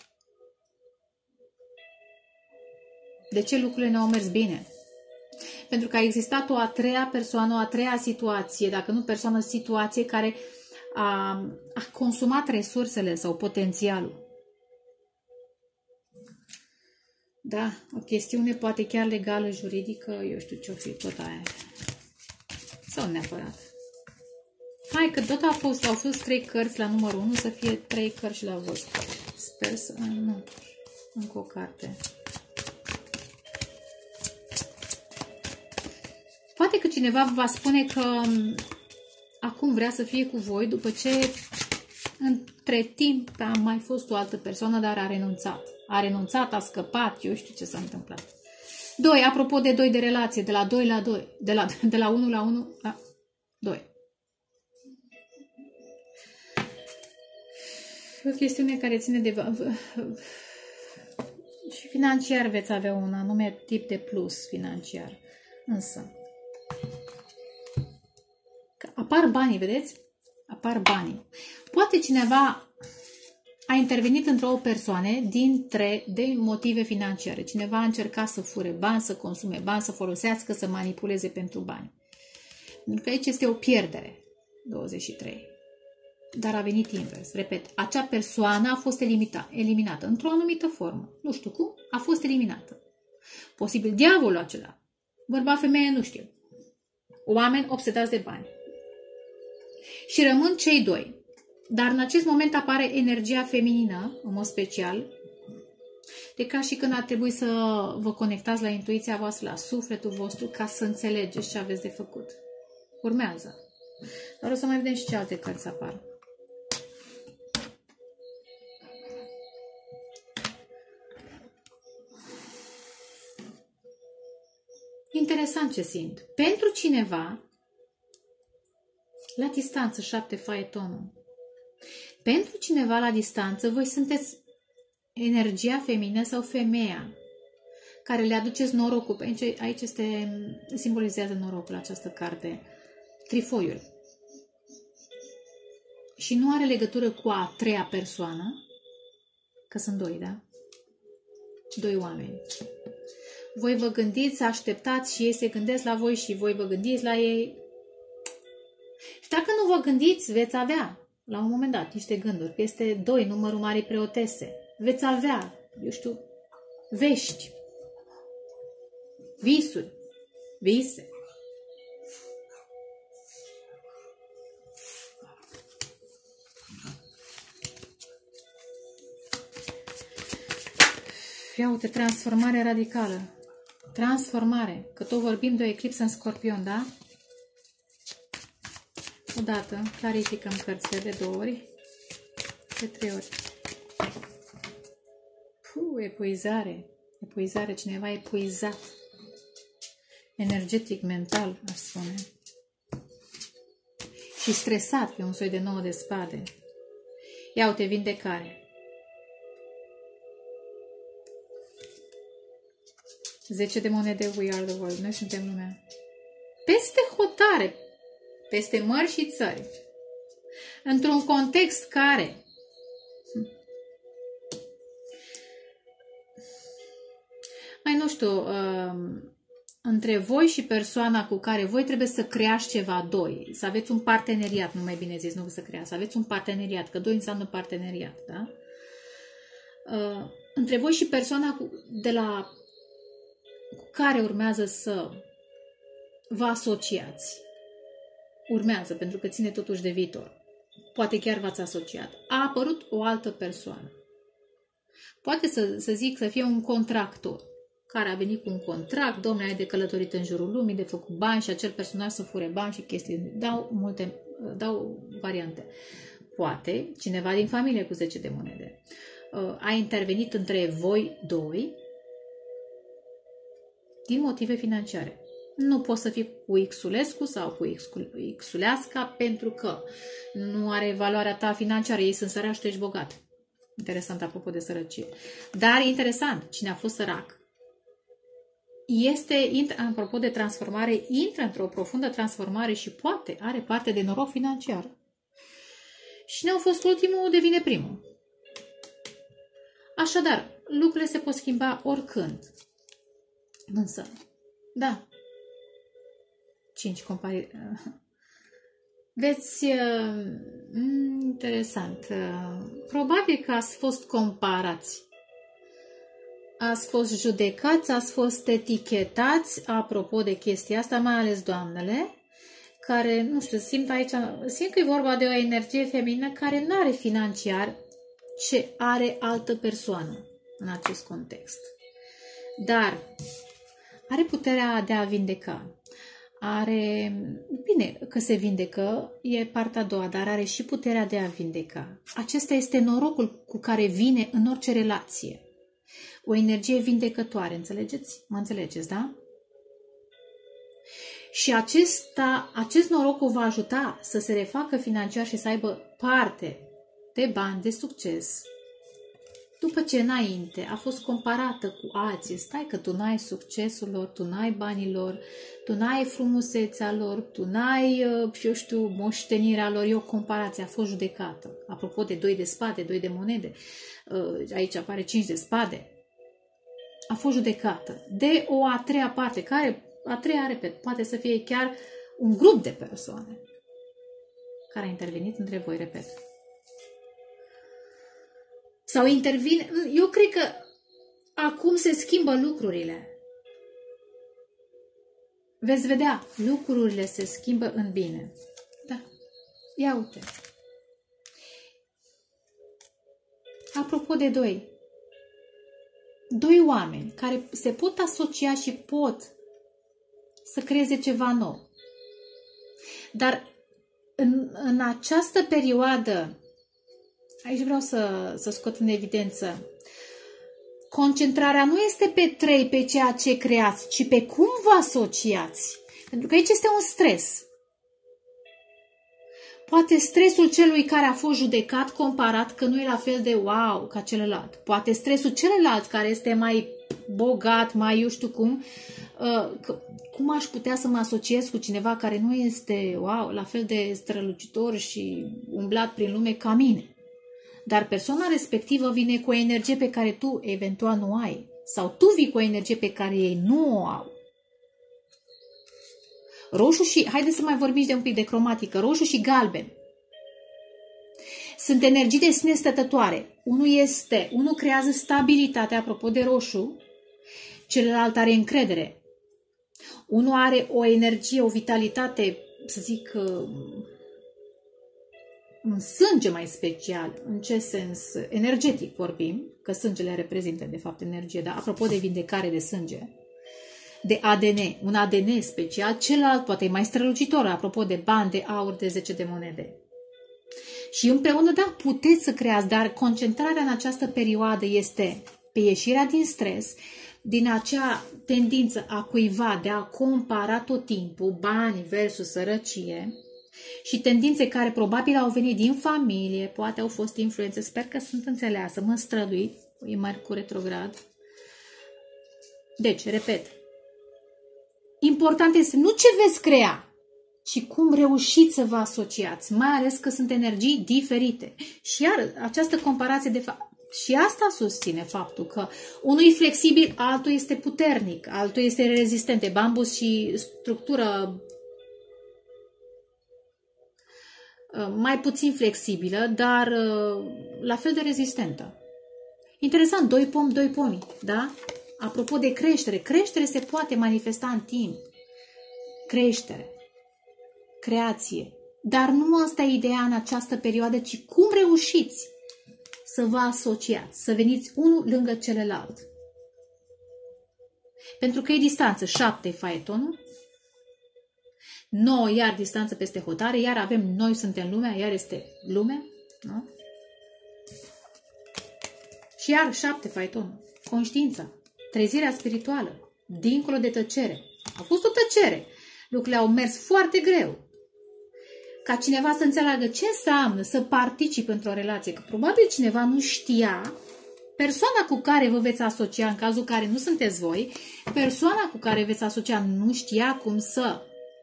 De ce lucrurile nu au mers bine? Pentru că a existat o a treia persoană, o a treia situație, dacă nu persoană, situație care a, a consumat resursele sau potențialul. Da, o chestiune poate chiar legală, juridică, eu știu ce-o fi, tot aia. Sau neapărat. Hai că tot au fost, au fost trei cărți la numărul unu, să fie trei cărți la vot. Sper să... Nu, încă o carte. Poate că cineva va spune că acum vrea să fie cu voi, după ce între timp a mai fost o altă persoană, dar a renunțat. A renunțat, a scăpat, eu știu ce s-a întâmplat. doi. Apropo de doi de relație, de la doi la doi, de la, de la unu la unu la doi. O chestiune care ține de... Și financiar veți avea un anume tip de plus financiar. Însă, apar banii, vedeți? Apar banii. Poate cineva a intervenit într-o persoană dintre de motive financiare. Cineva a încercat să fure bani, să consume bani, să folosească, să manipuleze pentru bani. Pentru că aici este o pierdere. douăzeci și trei. Dar a venit invers. Repet, acea persoană a fost eliminată, eliminată într-o anumită formă. Nu știu cum, a fost eliminată. Posibil diavolul acela. Bărbat, femeie, nu știu. Oameni obsedați de bani. Și rămân cei doi. Dar în acest moment apare energia feminină, în mod special. De ca și când ar trebui să vă conectați la intuiția voastră, la sufletul vostru, ca să înțelegeți ce aveți de făcut. Urmează. Dar o să mai vedem și ce alte cărți apar. Interesant ce simt. Pentru cineva, la distanță, șapte faetonul. Pentru cineva la distanță, voi sunteți energia feminină sau femeia care le aduceți norocul. Aici, aici este, simbolizează norocul această carte. Trifoiul. Și nu are legătură cu a treia persoană, că sunt doi, da? Doi oameni. Voi vă gândiți, așteptați și ei se gândesc la voi și voi vă gândiți la ei. Și dacă nu vă gândiți, veți avea, la un moment dat, niște gânduri. Este doi, numărul marii preotese. Veți avea, eu știu, vești, visuri, vise. Ia uite, transformare radicală. Transformare. Că tot vorbim de o eclipsă în Scorpion, da? Odată, clarificăm cărțile de două ori, de trei ori. Puh, epuizare. Epuizare. Cineva epuizat. Energetic, mental, aș spune. și stresat, pe un soi de nouă de spade. Ia uite, vindecare. zece de monede, we are the world. Noi suntem lumea. Peste hotare, peste mări și țări. Într-un context care mai nu știu, uh, între voi și persoana cu care voi trebuie să creați ceva, doi, să aveți un parteneriat, nu mai bine zis, nu să creați, să aveți un parteneriat, că doi înseamnă parteneriat, da? Uh, între voi și persoana cu, de la cu care urmează să vă asociați. Urmează, pentru că ține totuși de viitor. Poate chiar v-ați asociat. A apărut o altă persoană. Poate să, să zic să fie un contractor care a venit cu un contract, domnule, ai de călătorit în jurul lumii, de făcut bani și acel personaj să fure bani și chestii. Dau multe, dau variante. Poate cineva din familie cu zece de monede a intervenit între voi doi din motive financiare. Nu poți să fii cu Xulescu sau cu Xuleasca pentru că nu are valoarea ta financiară. Ei sunt sărași, tu ești bogat. Interesant, apropo de sărăcie. Dar interesant, cine a fost sărac este, apropo de transformare, intră într-o profundă transformare și poate are parte de noroc financiar. Și ne-au fost ultimul, devine primul. Așadar, lucrurile se pot schimba oricând. Însă, da, cinci compari... Veți... Uh, interesant. Uh, probabil că ați fost comparați. Ați fost judecați, ați fost etichetați, apropo de chestia asta, mai ales doamnele, care, nu știu, simt aici, simt că e vorba de o energie feminină care nu are financiar ce are altă persoană în acest context. Dar are puterea de a vindeca. Are, bine, că se vindecă, e partea a doua, dar are și puterea de a vindeca. Acesta este norocul cu care vine în orice relație. O energie vindecătoare, înțelegeți? Mă înțelegeți, da? Și acesta, acest noroc o va ajuta să se refacă financiar și să aibă parte de bani, de succes. După ce înainte a fost comparată cu alții, stai că tu n-ai succesul lor, tu n-ai banii lor, tu n-ai frumusețea lor, tu n-ai, eu știu, moștenirea lor, e o comparație, a fost judecată. Apropo de doi de spade, doi de monede, aici apare cinci de spade, a fost judecată de o a treia parte, care, a treia, repet, poate să fie chiar un grup de persoane care a intervenit între voi, repet. Sau intervine, eu cred că acum se schimbă lucrurile. Veți vedea, lucrurile se schimbă în bine. Da, ia uite. Apropo de doi. Doi oameni care se pot asocia și pot să creeze ceva nou. Dar în, în această perioadă, aici vreau să, să scot în evidență, concentrarea nu este pe trei, pe ceea ce creați, ci pe cum vă asociați. Pentru că aici este un stres. Poate stresul celui care a fost judecat comparat că nu e la fel de wow ca celălalt. Poate stresul celălalt care este mai bogat, mai eu știu cum, că, cum aș putea să mă asociez cu cineva care nu este wow, la fel de strălucitor și umblat prin lume ca mine. Dar persoana respectivă vine cu o energie pe care tu eventual nu ai. Sau tu vii cu o energie pe care ei nu o au. Roșu și, haideți să mai vorbim de un pic de cromatică, roșu și galben. Sunt energii de sine stătătoare. Unul este, unul creează stabilitate, apropo de roșu, celălalt are încredere. Unul are o energie, o vitalitate, să zic, un sânge mai special. În ce sens? Energetic vorbim, că sângele reprezintă de fapt energie, dar apropo de vindecare de sânge, de A D N, un A D N special, celălalt poate e mai strălucitor, apropo de bani, de aur, de zece de monede. Și împreună, da, puteți să creați, dar concentrarea în această perioadă este pe ieșirea din stres, din acea tendință a cuiva de a compara tot timpul bani versus sărăcie, și tendințe care probabil au venit din familie, poate au fost influențe, sper că sunt înțeleasă, mă strădui, e Mercur retrograd. Deci, repet, important este nu ce veți crea, ci cum reușiți să vă asociați, mai ales că sunt energii diferite. Și iar această comparație de fapt, și asta susține faptul că unul e flexibil, altul este puternic, altul este rezistent, de bambus și structură mai puțin flexibilă, dar la fel de rezistentă. Interesant, doi pomi, doi pomi, da? Apropo de creștere, creștere se poate manifesta în timp. Creștere, creație. Dar nu asta e ideea în această perioadă, ci cum reușiți să vă asociați, să veniți unul lângă celălalt. Pentru că e distanță, șapte faetonul, nouă iar distanță peste hotare, iar avem noi suntem lumea, iar este lumea, nu? Și iar șapte faetonul, conștiința, trezirea spirituală, dincolo de tăcere. A fost o tăcere. Lucrurile au mers foarte greu. Ca cineva să înțeleagă ce înseamnă să participi într-o relație, că probabil cineva nu știa, persoana cu care vă veți asocia, în cazul care nu sunteți voi, persoana cu care veți asocia nu știa cum să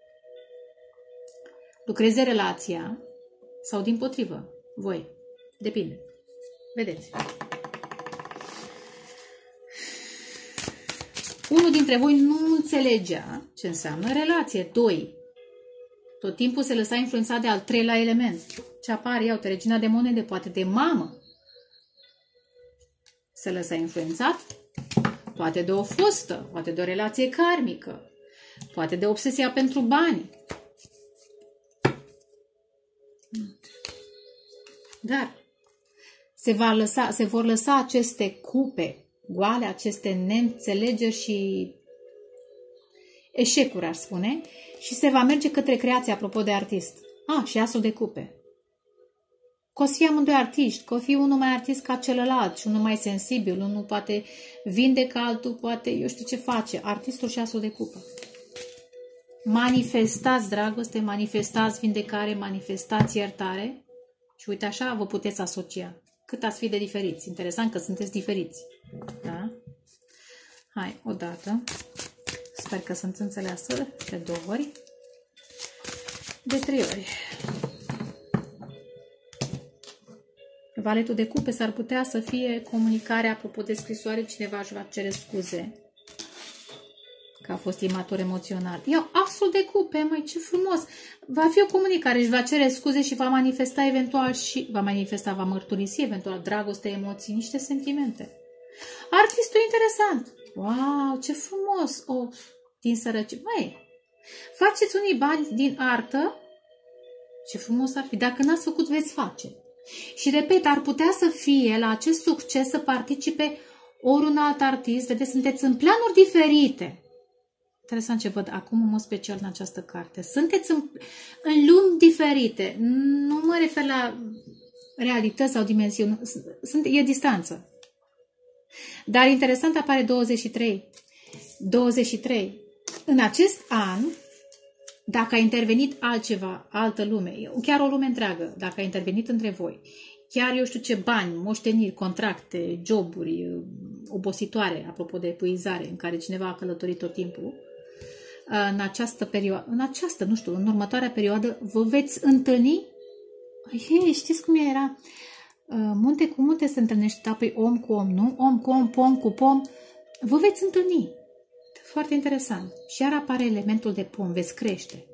lucreze relația sau dimpotrivă, voi. Depinde. Vedeți. Unul dintre voi nu înțelegea ce înseamnă relație. Doi. Tot timpul se lăsa influențat de al treilea element. Ce apare, iau-te, regina de monede, poate de mamă. Se lăsa influențat, poate de o fostă, poate de o relație karmică, poate de obsesia pentru bani. Dar se, va lăsa, se vor lăsa aceste cupe goale, aceste neînțelegeri și eșecuri, aș spune, și se va merge către creație, apropo de artist. Ah, și asul de cupe. Că o să fie amândoi artiști, că o fi unul mai artist ca celălalt și unul mai sensibil, unul poate vindecă, altul poate, eu știu ce face, artistul și asul de cupă. Manifestați dragoste, manifestați vindecare, manifestați iertare și uite așa vă puteți asocia. Cât ați fi de diferiți. Interesant că sunteți diferiți. Da? Hai, o dată. Sper că sunt înțeleasă de două ori. De trei ori. Valetul de cupe s-ar putea să fie comunicare, apropo de scrisoare, cineva își va cere scuze că a fost imatur emoțional. Iau asul de cupe, măi, ce frumos! Va fi o comunicare, își va cere scuze și va manifesta eventual și va manifesta, va mărturisi eventual dragoste, emoții, niște sentimente. Artistul interesant. Wow, ce frumos! O, din sărăcie. Măi, faceți unii bani din artă. Ce frumos ar fi. Dacă n-ați făcut, veți face. Și repet, ar putea să fie la acest succes să participe ori un alt artist. Vedeți, sunteți în planuri diferite. Interesant ce văd acum în mod special în această carte. Sunteți în, în lumi diferite. Nu mă refer la realități sau dimensiuni. Sunt, e distanță. Dar interesant apare douăzeci și trei. douăzeci și trei. În acest an, dacă a intervenit altceva, altă lume, chiar o lume întreagă, dacă a intervenit între voi, chiar eu știu ce bani, moșteniri, contracte, joburi, obositoare, apropo de epuizare, în care cineva a călătorit tot timpul, în această perioadă, în această, nu știu, în următoarea perioadă, vă veți întâlni. Hei, știți cum era? Munte cu munte se întâlnește, apoi om cu om, nu? Om cu om, pom cu pom. Vă veți întâlni. Foarte interesant. Și iar apare elementul de pom, veți crește.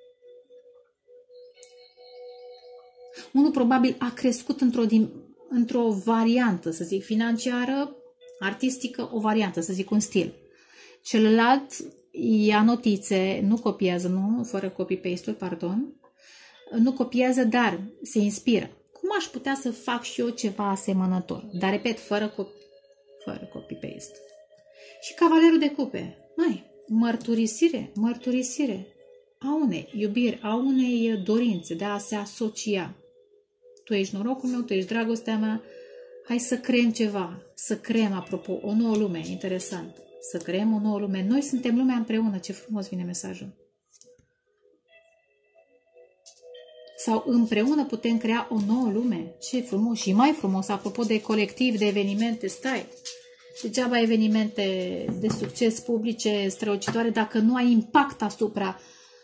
Unul probabil a crescut într-o într-o variantă, să zic, financiară, artistică, o variantă, să zic, un stil. Celălalt ia notițe, nu copiază, nu, fără copy-paste-uri, pardon, nu copiază, dar se inspiră. Cum aș putea să fac și eu ceva asemănător? Dar, repet, fără, copy, fără copy-paste. Și cavalerul de cupe. Mai, mărturisire, mărturisire a unei iubiri, a unei dorințe de a se asocia. Tu ești norocul meu, tu ești dragostea mea, hai să creăm ceva, să creăm, apropo, o nouă lume, interesant. Să creăm o nouă lume. Noi suntem lumea împreună, ce frumos vine mesajul. Sau împreună putem crea o nouă lume. Ce frumos și mai frumos, apropo de colectiv, de evenimente, stai. Degeaba evenimente de succes publice, strălucitoare, dacă nu ai impact asupra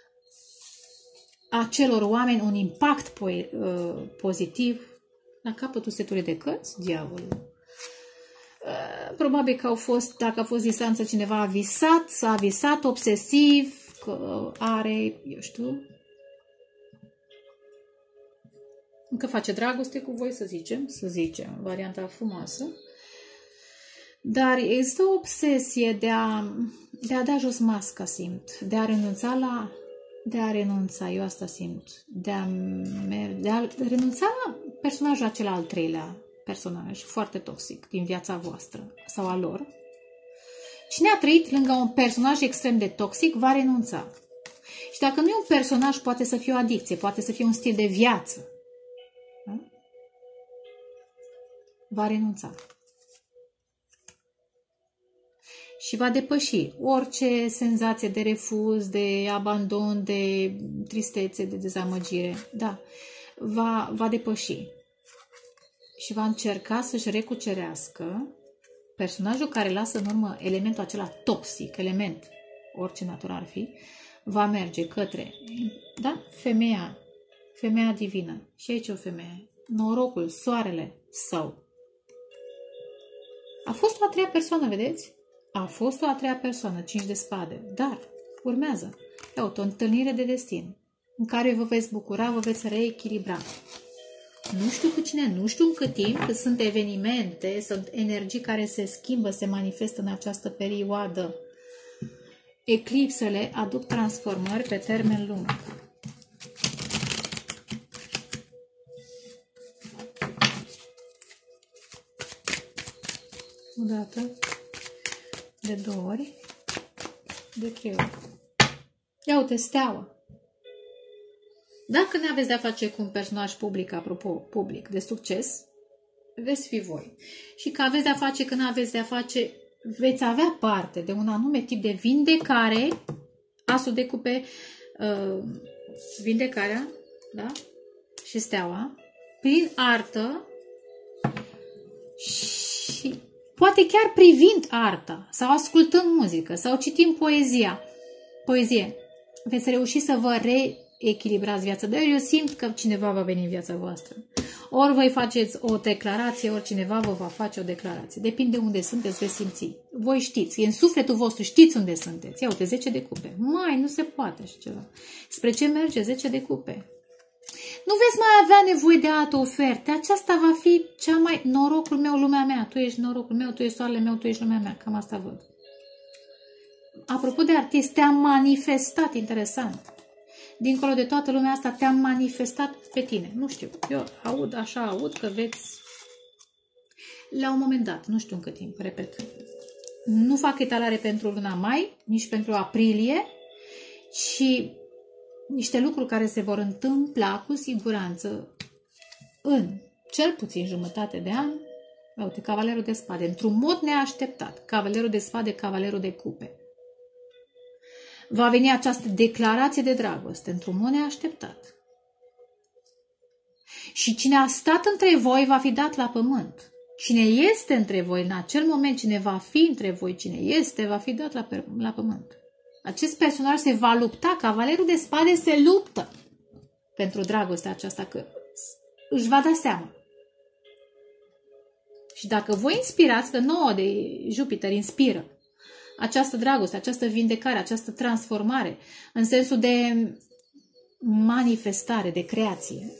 acelor oameni, un impact po uh, pozitiv. La capătul setului de cărți, diavolul. Uh, probabil că au fost, dacă a fost distanță, cineva a visat, s-a visat obsesiv, că are, eu știu, încă face dragoste cu voi, să zicem, să zicem, varianta frumoasă. Dar există o obsesie de a, de a da jos masca, simt, de a renunța la, de a renunța, eu asta simt, de a, de a renunța la personajul acela al treilea, personaj foarte toxic din viața voastră sau a lor. Cine a trăit lângă un personaj extrem de toxic va renunța. Și dacă nu e un personaj, poate să fie o adicție, poate să fie un stil de viață. Da? Va renunța. Și va depăși orice senzație de refuz, de abandon, de tristețe, de dezamăgire. Da, va, va depăși. Și va încerca să-și recucerească personajul care lasă în urmă elementul acela toxic, element, orice natural ar fi, va merge către, da, femeia, femeia divină. Și aici o femeie, norocul, soarele său. A fost o a treia persoană, vedeți? A fost o a treia persoană, cinci de spade, dar urmează, iau o întâlnire de destin, în care vă veți bucura, vă veți reechilibra. Nu știu cu cine, nu știu în cât timp, că sunt evenimente, sunt energii care se schimbă, se manifestă în această perioadă. Eclipsele aduc transformări pe termen lung. O dată, de două ori, de trei ori. Ia uite, steaua. Dacă ne aveți de-a face cu un personaj public, apropo, public, de succes, veți fi voi. Și că aveți de-a face, când aveți de-a face, veți avea parte de un anume tip de vindecare, asul de cupe, uh, vindecarea, da? Și steaua, prin artă și poate chiar privind arta, sau ascultând muzică, sau citind poezia, poezie, veți reuși să vă re echilibrați viața. Dar eu simt că cineva va veni în viața voastră. Ori voi faceți o declarație, ori cineva vă va face o declarație. Depinde unde sunteți, veți simți. Voi știți, în sufletul vostru știți unde sunteți. Ia uite, zece de cupe. Mai, nu se poate și ceva. Spre ce merge zece de cupe? Nu veți mai avea nevoie de altă oferte. Aceasta va fi cea mai... Norocul meu, lumea mea. Tu ești norocul meu, tu ești soarele meu, tu ești lumea mea. Cam asta văd. Apropo de artist, te-am manifestat, interesant. Dincolo de toată lumea asta, te-am manifestat pe tine. Nu știu, eu aud, așa aud că veți... La un moment dat, nu știu în cât timp, repet. Nu fac etalare pentru luna mai, nici pentru aprilie, ci niște lucruri care se vor întâmpla cu siguranță în cel puțin jumătate de an. Uite, cavalerul de spade, într-un mod neașteptat. Cavalerul de spade, cavalerul de cupe. Va veni această declarație de dragoste într-un mod neașteptat. Și cine a stat între voi va fi dat la pământ. Cine este între voi, în acel moment, cine va fi între voi, cine este, va fi dat la, la pământ. Acest personaj se va lupta, cavalerul de spade se luptă pentru dragostea aceasta, că își va da seama. Și dacă voi inspirați, că nouă de Jupiter inspiră, această dragoste, această vindecare, această transformare, în sensul de manifestare, de creație.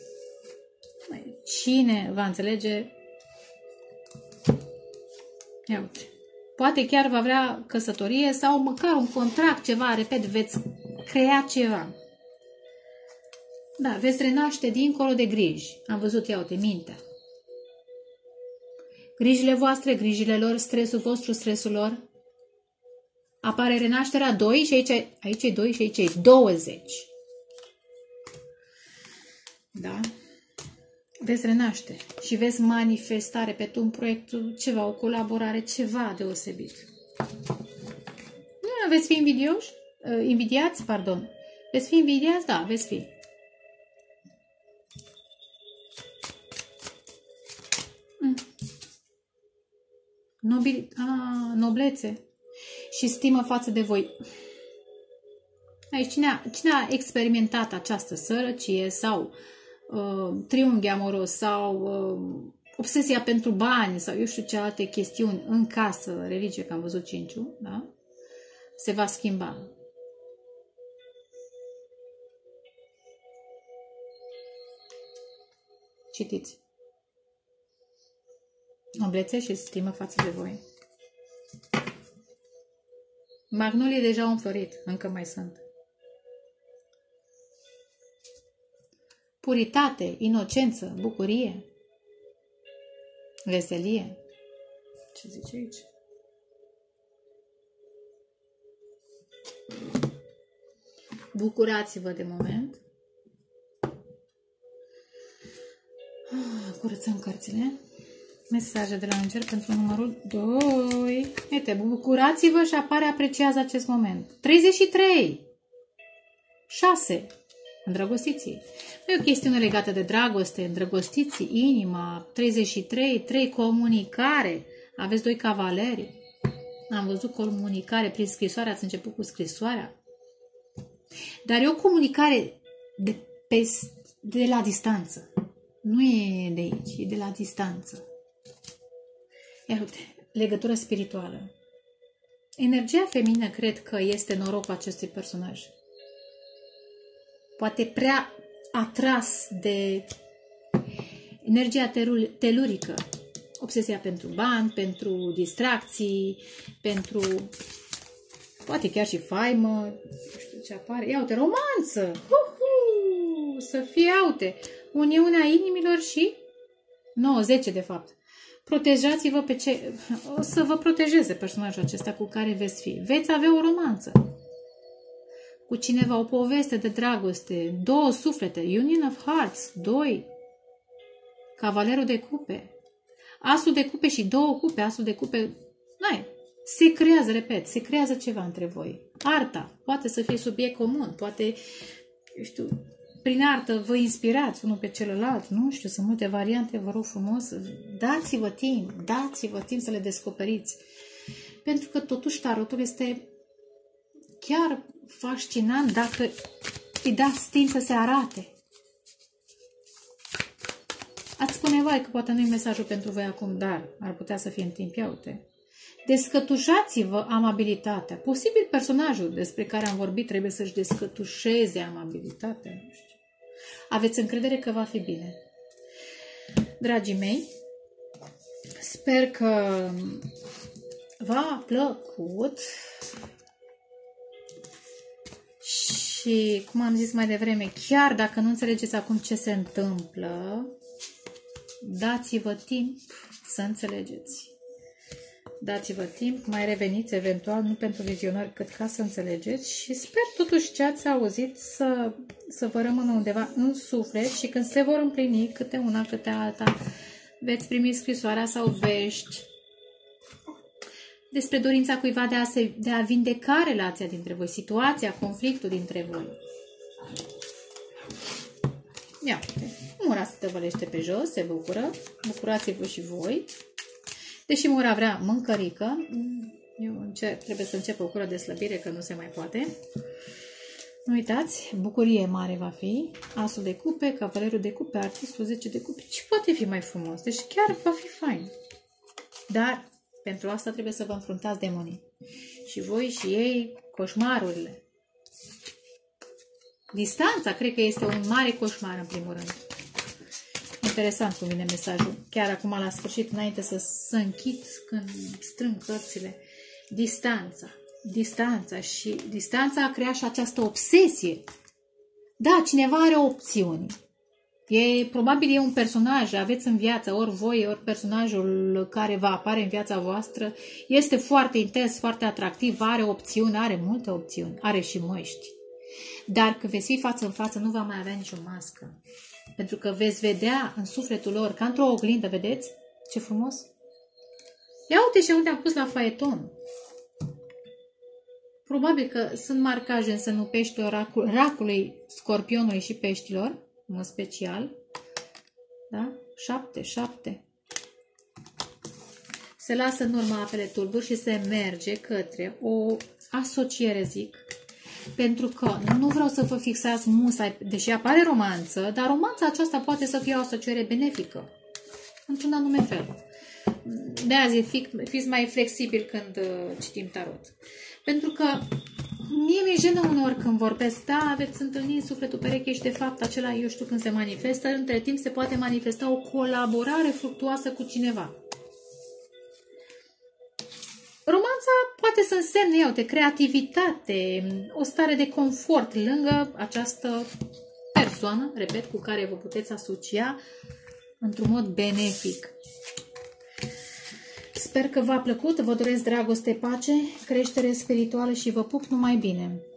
Cine va înțelege? Ia uite. Poate chiar va vrea căsătorie sau măcar un contract, ceva, repet, veți crea ceva. Da, veți renaște dincolo de griji. Am văzut, ia uite, mintea. Grijile voastre, grijile lor, stresul vostru, stresul lor. Apare renașterea doi și aici, aici e doi și aici e douăzeci. Da? Veți renaște și veți manifesta, repet, un proiect, ceva, o colaborare, ceva deosebit. Nu, veți fi invidioși? Invidiați, pardon. Veți fi invidiați? Da, veți fi. Nobil, a, noblețe și stimă față de voi. Aici, cine a, cine a experimentat această sărăcie sau uh, triunghi amoros sau uh, obsesia pentru bani sau eu știu ce alte chestiuni în casă, religie, că am văzut cinciul, da? Se va schimba. Citiți. Noblețe și stimă față de voi. Magnolii deja au înflorit, încă mai sunt. Puritate, inocență, bucurie, veselie. Ce zice aici? Bucurați-vă de moment. Curățăm cărțile. Mesaje de la înger pentru numărul doi. Uite, bucurați-vă și apare apreciază acest moment. treizeci și trei. șase. Îndrăgostiții. Nu e o chestiune legată de dragoste, îndrăgostiții, inima. treizeci și trei. trei. Comunicare. Aveți doi cavaleri. Am văzut comunicare prin scrisoare. Ați început cu scrisoarea. Dar e o comunicare de, pe, de la distanță. Nu e de aici, e de la distanță. Ia uite, legătură spirituală. Energia feminină cred că este norocul acestui personaj. Poate prea atras de energia telurică. Obsesia pentru bani, pentru distracții, pentru poate chiar și faimă. Nu știu ce apare. Ia uite, romanță! Uhu! Să fie, uite, uniunea inimilor și nouă, zece de fapt. Protejați-vă pe ce... O să vă protejeze personajul acesta cu care veți fi. Veți avea o romanță. Cu cineva, o poveste de dragoste. Două suflete. Union of Hearts. Doi. Cavalerul de cupe. Asul de cupe și două cupe. Asul de cupe... N-ai. Se creează, repet, se creează ceva între voi. Arta. Poate să fie subiect comun. Poate, eu știu... Prin artă vă inspirați unul pe celălalt, nu știu, sunt multe variante, vă rog frumos, dați-vă timp, dați-vă timp să le descoperiți. Pentru că totuși tarotul este chiar fascinant dacă îi dați timp să se arate. Ați spune, vai, că poate nu-i mesajul pentru voi acum, dar ar putea să fie în timp, ia uite. Descătușați-vă amabilitatea. Posibil personajul despre care am vorbit trebuie să-și descătușeze amabilitatea, nu știu. Aveți încredere că va fi bine. Dragii mei, sper că v-a plăcut și, cum am zis mai devreme, chiar dacă nu înțelegeți acum ce se întâmplă, dați-vă timp să înțelegeți. Dați-vă timp, mai reveniți eventual, nu pentru vizionări, cât ca să înțelegeți și sper totuși ce ați auzit să, să vă rămână undeva în suflet și când se vor împlini câte una, câte alta, veți primi scrisoarea sau vești despre dorința cuiva de a, se, de a vindeca relația dintre voi, situația, conflictul dintre voi. Ia uite, mura se tăvălește pe jos, se bucură, bucurați-vă și voi. Deși mura vrea mâncărică, eu încerc, trebuie să încep o cură de slăbire, că nu se mai poate. Nu uitați, bucurie mare va fi, asul de cupe, cavalerul de cupe, artistul zece de cupe. Ce poate fi mai frumos? Deci chiar va fi fain. Dar pentru asta trebuie să vă înfruntați demonii. Și voi și ei, coșmarurile. Distanța, cred că este un mare coșmar în primul rând. Interesant cum vine mesajul. Chiar acum la sfârșit, înainte să, să închid, când strâng cărțile, distanța. Distanța și distanța a creat și această obsesie. Da, cineva are opțiuni. E, probabil e un personaj, aveți în viață, ori voi, ori personajul care va apare în viața voastră. Este foarte intens, foarte atractiv, are opțiuni, are multe opțiuni, are și măști. Dar când veți fi față în față, nu va mai avea nicio mască. Pentru că veți vedea în sufletul lor, ca într-o oglindă, vedeți? Ce frumos! Ia uite și unde am pus la faeton. Probabil că sunt marcaje în sânul peștilor, racul, racului, scorpionului și peștilor, în special. Da? Șapte, șapte. se lasă în urma apele tulburi și se merge către o asociere, zic, pentru că nu vreau să vă fixați musai, deși apare romanță, dar romanța aceasta poate să fie o asociere benefică, într-un anume fel. De azi fiți mai flexibili când uh, citim tarot. Pentru că mie mi-e jenă uneori când vorbesc, da, aveți întâlnit sufletul pereche și de fapt acela, eu știu, când se manifestă, între timp se poate manifesta o colaborare fructuoasă cu cineva. Romanța poate să însemne, iau-te, creativitate, o stare de confort lângă această persoană, repet, cu care vă puteți asocia într-un mod benefic. Sper că v-a plăcut, vă doresc dragoste, pace, creștere spirituală și vă pup numai bine!